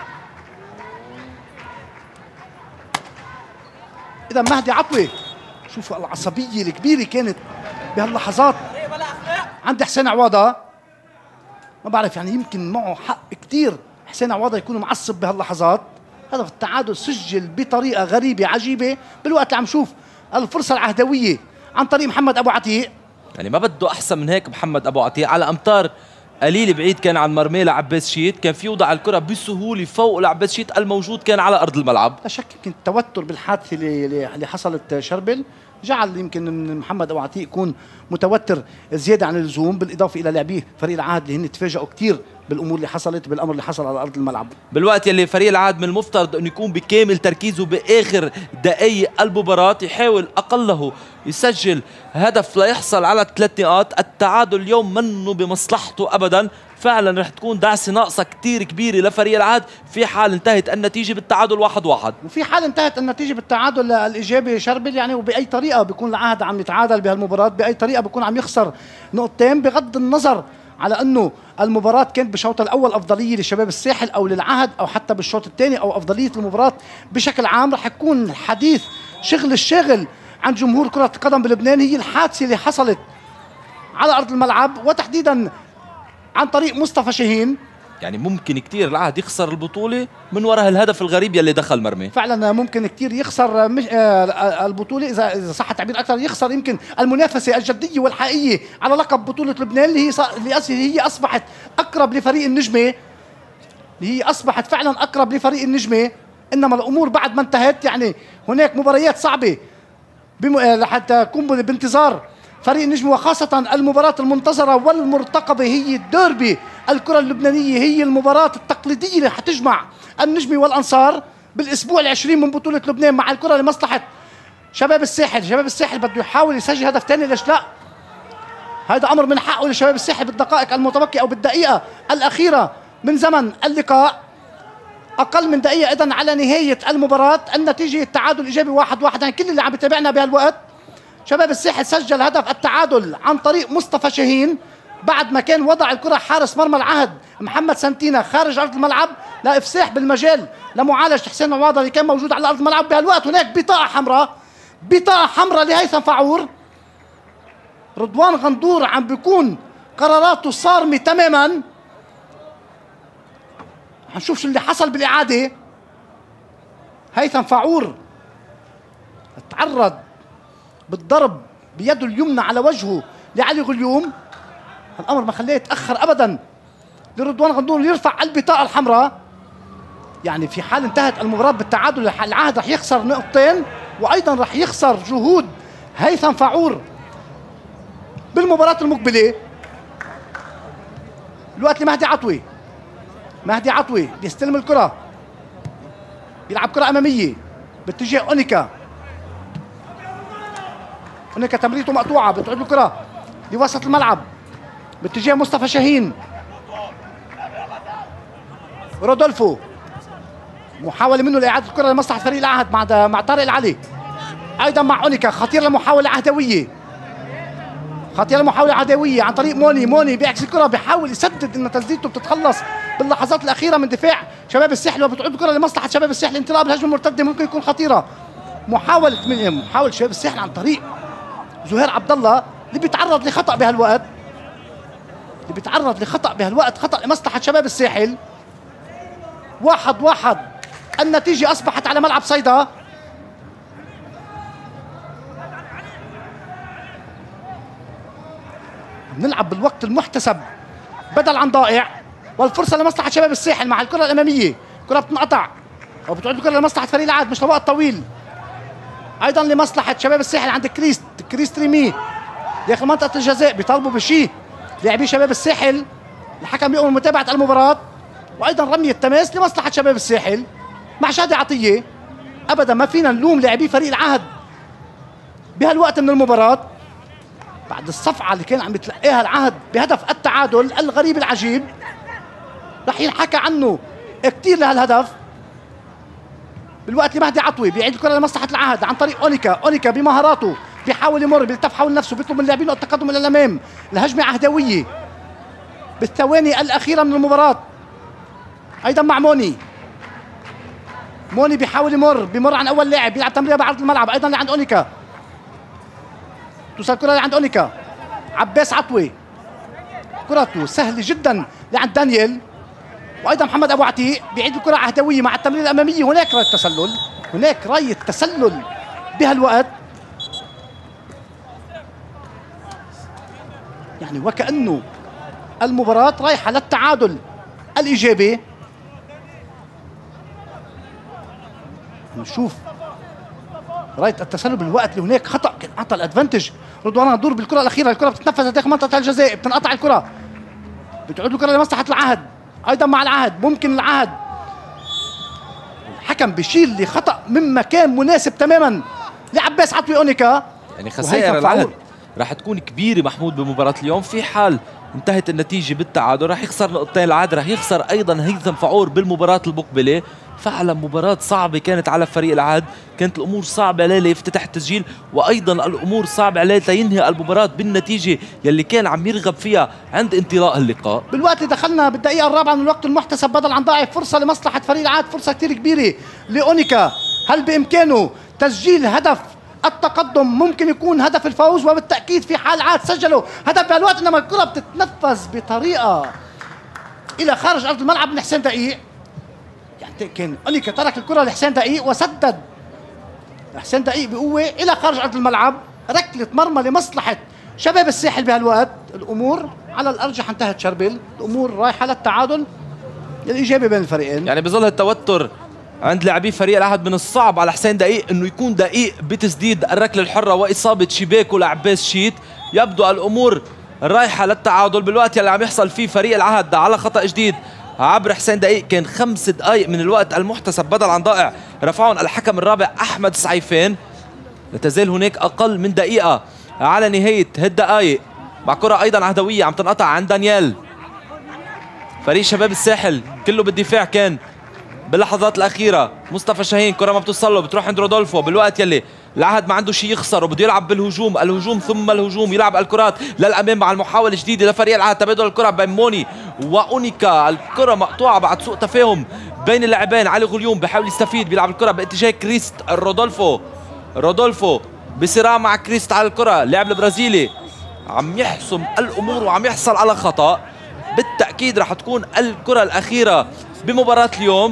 اذا مهدي عطوي، شوفوا العصبيه الكبيره كانت بهاللحظات عند حسين عواضه. ما بعرف يعني يمكن معه حق كثير حسين عواضه يكون معصب بهاللحظات. هدف التعادل سجل بطريقه غريبه عجيبه بالوقت اللي عم نشوف الفرصه العهدويه عن طريق محمد ابو عتيق. يعني ما بده احسن من هيك محمد ابو عتيق، على امتار قليل بعيد كان عن مرمى لعباس شيت، كان في يوضع الكرة بسهولة فوق لعباس شيت، الموجود كان على أرض الملعب. لا شك يمكن التوتر بالحادثة اللي, اللي حصلت شربل جعل يمكن محمد أبو عتيق يكون متوتر زيادة عن اللزوم، بالإضافة إلى لاعبيه فريق العهد اللي هن تفاجئوا كثير بالأمور اللي حصلت، بالأمر اللي حصل على أرض الملعب. بالوقت يلي فريق العهد من المفترض أنه يكون بكامل تركيزه بآخر دقايق المباراة، يحاول أقله يسجل هدف ليحصل على ثلاث نقاط. التعادل اليوم منه بمصلحته أبدا، فعلا رح تكون دعسة ناقصة كتير كبيرة لفريق العهد في حال انتهت النتيجة بالتعادل واحد واحد. وفي حال انتهت النتيجة بالتعادل الإيجابي شربل يعني، وبأي طريقة بيكون العهد عم يتعادل بهالمباراة، بأي طريقة بيكون عم يخسر نقطتين، بغض النظر على أنه المباراة كانت بالشوط الأول أفضلية لشباب الساحل أو للعهد، أو حتى بالشوط الثاني أو أفضلية المباراة بشكل عام. رح يكون الحديث شغل الشاغل عن جمهور كرة القدم بلبنان هي الحادثة اللي حصلت على أرض الملعب، وتحديدا عن طريق مصطفى شاهين. يعني ممكن كتير العهد يخسر البطولة من وراء الهدف الغريب يلي دخل مرمي. فعلا ممكن كتير يخسر مش آه البطولة، إذا إذا صح التعبير أكثر، يخسر يمكن المنافسة الجدية والحقيقية على لقب بطولة لبنان، اللي هي اللي هي أصبحت أقرب لفريق النجمة، اللي هي أصبحت فعلا أقرب لفريق النجمة. إنما الأمور بعد ما انتهت، يعني هناك مباريات صعبة لحتى تكون بانتظار فريق النجم، وخاصة المباراة المنتظرة والمرتقبة هي الديربي الكرة اللبنانية، هي المباراة التقليدية اللي حتجمع النجمي والأنصار بالأسبوع العشرين من بطولة لبنان، مع الكرة لمصلحة شباب الساحل. شباب الساحل بده يحاول يسجل هدف ثاني، ليش لا؟ هذا أمر من حقه لشباب الساحل بالدقائق المتبقية أو بالدقيقة الأخيرة من زمن اللقاء، أقل من دقيقة إذن على نهاية المباراة. النتيجة التعادل إيجابي واحد واحد. يعني كل اللي عم يتابعنا بهالوقت، شباب الساحل سجل هدف التعادل عن طريق مصطفى شاهين بعد ما كان وضع الكرة حارس مرمى العهد محمد سنتينا خارج أرض الملعب لإفساح بالمجال لمعالجة حسين عواضة اللي كان موجود على أرض الملعب. بهالوقت هناك بطاقة حمراء، بطاقة حمراء لهيثم فعور. رضوان غندور عم بيكون قراراته صارمة تماما. هنشوف شو اللي حصل بالإعادة. هيثم فعور تعرض بالضرب بيده اليمنى على وجهه لعلي غليوم. الامر ما خليه يتاخر ابدا لرضوان غندور يرفع البطاقه الحمراء. يعني في حال انتهت المباراه بالتعادل العهد رح يخسر نقطتين، وايضا رح يخسر جهود هيثم فعور بالمباراه المقبله. الوقت لمهدي عطوي. مهدي عطوي بيستلم الكره، بيلعب كره اماميه باتجاه اونيكا. هناك تمريرته مقطوعه، بتعود الكره لوسط الملعب باتجاه مصطفى شاهين. رودولفو محاوله منه لاعاده الكره لمصلحه فريق العهد مع مع طارق العلي، ايضا مع اونيكا. خطيره لمحاوله عدويه، خطيره لمحاوله عدويه عن طريق موني. موني بيعكس الكره، بيحاول يسدد ان تسديدته بتتخلص باللحظات الاخيره من دفاع شباب الساحل، وبتعود الكره لمصلحه شباب الساحل. انطلاق بالهجمه المرتده ممكن يكون خطيره. محاوله من محاوله شباب الساحل عن طريق زهير عبد الله اللي بيتعرض لخطأ بهالوقت، اللي بيتعرض لخطأ بهالوقت، خطأ لمصلحة شباب الساحل. واحد واحد النتيجة أصبحت على ملعب صيدا. نلعب بالوقت المحتسب بدل عن ضائع، والفرصة لمصلحة شباب الساحل مع الكرة الأمامية. كرة بتنقطع وبتعود الكرة لمصلحة فريق العهد، مش لوقت طويل. ايضا لمصلحه شباب الساحل عند كريست كريست ريمي داخل منطقه الجزاء، بيطالبوا بشيء لاعبي شباب الساحل. الحكم يؤمر متابعه المباراه، وايضا رميه تماس لمصلحه شباب الساحل مع شادي عطيه. ابدا ما فينا نلوم لاعبي فريق العهد بهالوقت من المباراه بعد الصفعه اللي كان عم يتلقاها العهد بهدف التعادل الغريب العجيب. رح ينحكى عنه كثير لهالهدف. بالوقت لمهدي عطوي بيعيد الكره لمصلحه العهد عن طريق اونيكا. اونيكا بمهاراته بيحاول يمر، بيلتف حول نفسه، بيطلب من اللاعبين التقدم الى الامام. الهجمه عهدويه بالثواني الاخيره من المباراه. ايضا مع موني. موني بيحاول يمر، بيمر عن اول لاعب، بيلعب تمريره بعرض الملعب ايضا لعند اونيكا. توصل الكره لعند اونيكا. عباس عطوي كرته سهله جدا لعند دانيال، وايضا محمد ابو عتيق بيعيد الكره عهدويه مع التمرير الاماميه. هناك رايه تسلل، هناك رايه تسلل بهالوقت. يعني وكانه المباراة رايحة للتعادل الإيجابي. نشوف راية التسلل بالوقت اللي هناك خطأ كان أعطى الأدفانتج. رضوان غندور بالكرة الأخيرة، الكرة بتتنفذ داخل منطقة الجزاء، بتنقطع الكرة، بتعود الكرة لمصلحة العهد، أيضا مع العهد ممكن العهد الحكم بيشيل لخطأ من مكان مناسب تماما لعباس عطوي أونيكا. يعني خسائر العهد راح تكون كبيرة محمود بمباراة اليوم. في حال انتهت النتيجة بالتعادل راح يخسر نقطتين العهد، راح يخسر أيضا هيثم فعور بالمباراة المقبلة. فعلا مباراة صعبة كانت على فريق العهد، كانت الأمور صعبة عليه ليفتتح التسجيل، وأيضا الأمور صعبة عليه لينهي المباراة بالنتيجة يلي كان عم يرغب فيها عند انطلاق اللقاء. بالوقت اللي دخلنا بالدقيقة الرابعة من الوقت المحتسب بدل عن ضاعف، فرصة لمصلحة فريق العهد، فرصة كثير كبيرة لأونيكا. هل بإمكانه تسجيل هدف التقدم؟ ممكن يكون هدف الفوز، وبالتأكيد في حال عاد سجلوا هدف بهالوقت، إنما الكرة بتتنفذ بطريقة إلى خارج أرض الملعب من حسين دقيق. يعني كان أونيكا ترك الكرة لحسين دقيق وسدد حسين دقيق بقوة إلى خارج أرض الملعب. ركلة مرمى لمصلحة شباب الساحل بهالوقت. الأمور على الأرجح انتهت شربل، الأمور رايحة للتعادل الإيجابي بين الفريقين. يعني بظل التوتر عند لاعبي فريق العهد، من الصعب على حسين دقيق انه يكون دقيق بتسديد الركله الحره واصابه شباكه لعباس شيت. يبدو الامور رايحه للتعادل بالوقت يلي عم يحصل فيه فريق العهد على خطا جديد عبر حسين دقيق. كان خمس دقائق من الوقت المحتسب بدل عن ضائع رفعهم الحكم الرابع احمد سعيفين. لا تزال هناك اقل من دقيقه على نهايه هالدقائق، مع كره ايضا عهدويه عم تنقطع عن دانيال. فريق شباب الساحل كله بالدفاع كان باللحظات الاخيره. مصطفى شاهين كره ما بتوصل له، بتروح عند رودولفو بالوقت يلي العهد ما عنده شيء يخسر وبده يلعب بالهجوم، الهجوم ثم الهجوم، يلعب الكرات للامام مع المحاوله الجديده لفريق العهد. تبادل الكره بين موني واونيكا، الكره مقطوعه بعد سوء تفاهم بين اللاعبين. علي غليوم بحاول يستفيد، بيلعب الكره باتجاه كريست رودولفو. رودولفو بصراع مع كريست على الكره، اللاعب البرازيلي عم يحسم الامور وعم يحصل على خطا. بالتاكيد راح تكون الكره الاخيره بمباراه اليوم.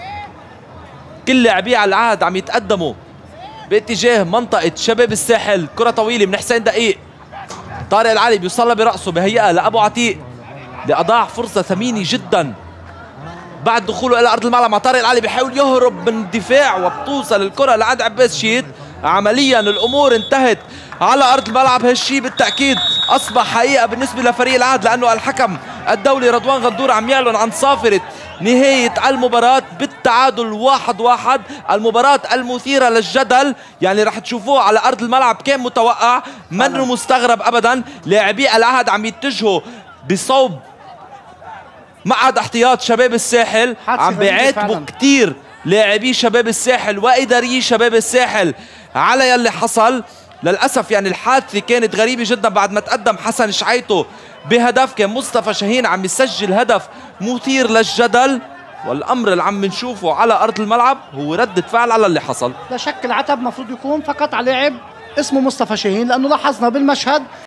كل لاعبي على العهد عم يتقدموا باتجاه منطقة شباب الساحل. كرة طويلة من حسين دقيق، طارق العلي بيوصلها برأسه بهيئة لأبو عتيق لأضاع فرصة ثمينة جدا بعد دخوله إلى أرض الملعب. مع طارق العلي بيحاول يهرب من الدفاع وبتوصل الكرة لعند عباس شيت. عمليا الأمور انتهت على أرض الملعب. هالشي بالتأكيد أصبح حقيقة بالنسبة لفريق العهد، لأنه الحكم الدولي رضوان غندور عم يعلن عن صافرة نهاية المباراة بالتعادل واحد واحد. المباراة المثيرة للجدل يعني رح تشوفوه على أرض الملعب كان متوقع، منه مستغرب أبدا. لاعبي العهد عم يتجهوا بصوب مقعد احتياط شباب الساحل، عم بيعاتبوا كتير لاعبي شباب الساحل وإداري شباب الساحل على يلي حصل. للأسف يعني الحادثة كانت غريبة جدا بعد ما تقدم حسن شعيطو بهدف. كان مصطفى شاهين عم يسجل هدف مثير للجدل، والأمر اللي عم نشوفه على أرض الملعب هو ردة فعل على اللي حصل. لا شك العتب مفروض يكون فقط على لاعب اسمه مصطفى شاهين، لأنه لاحظنا بالمشهد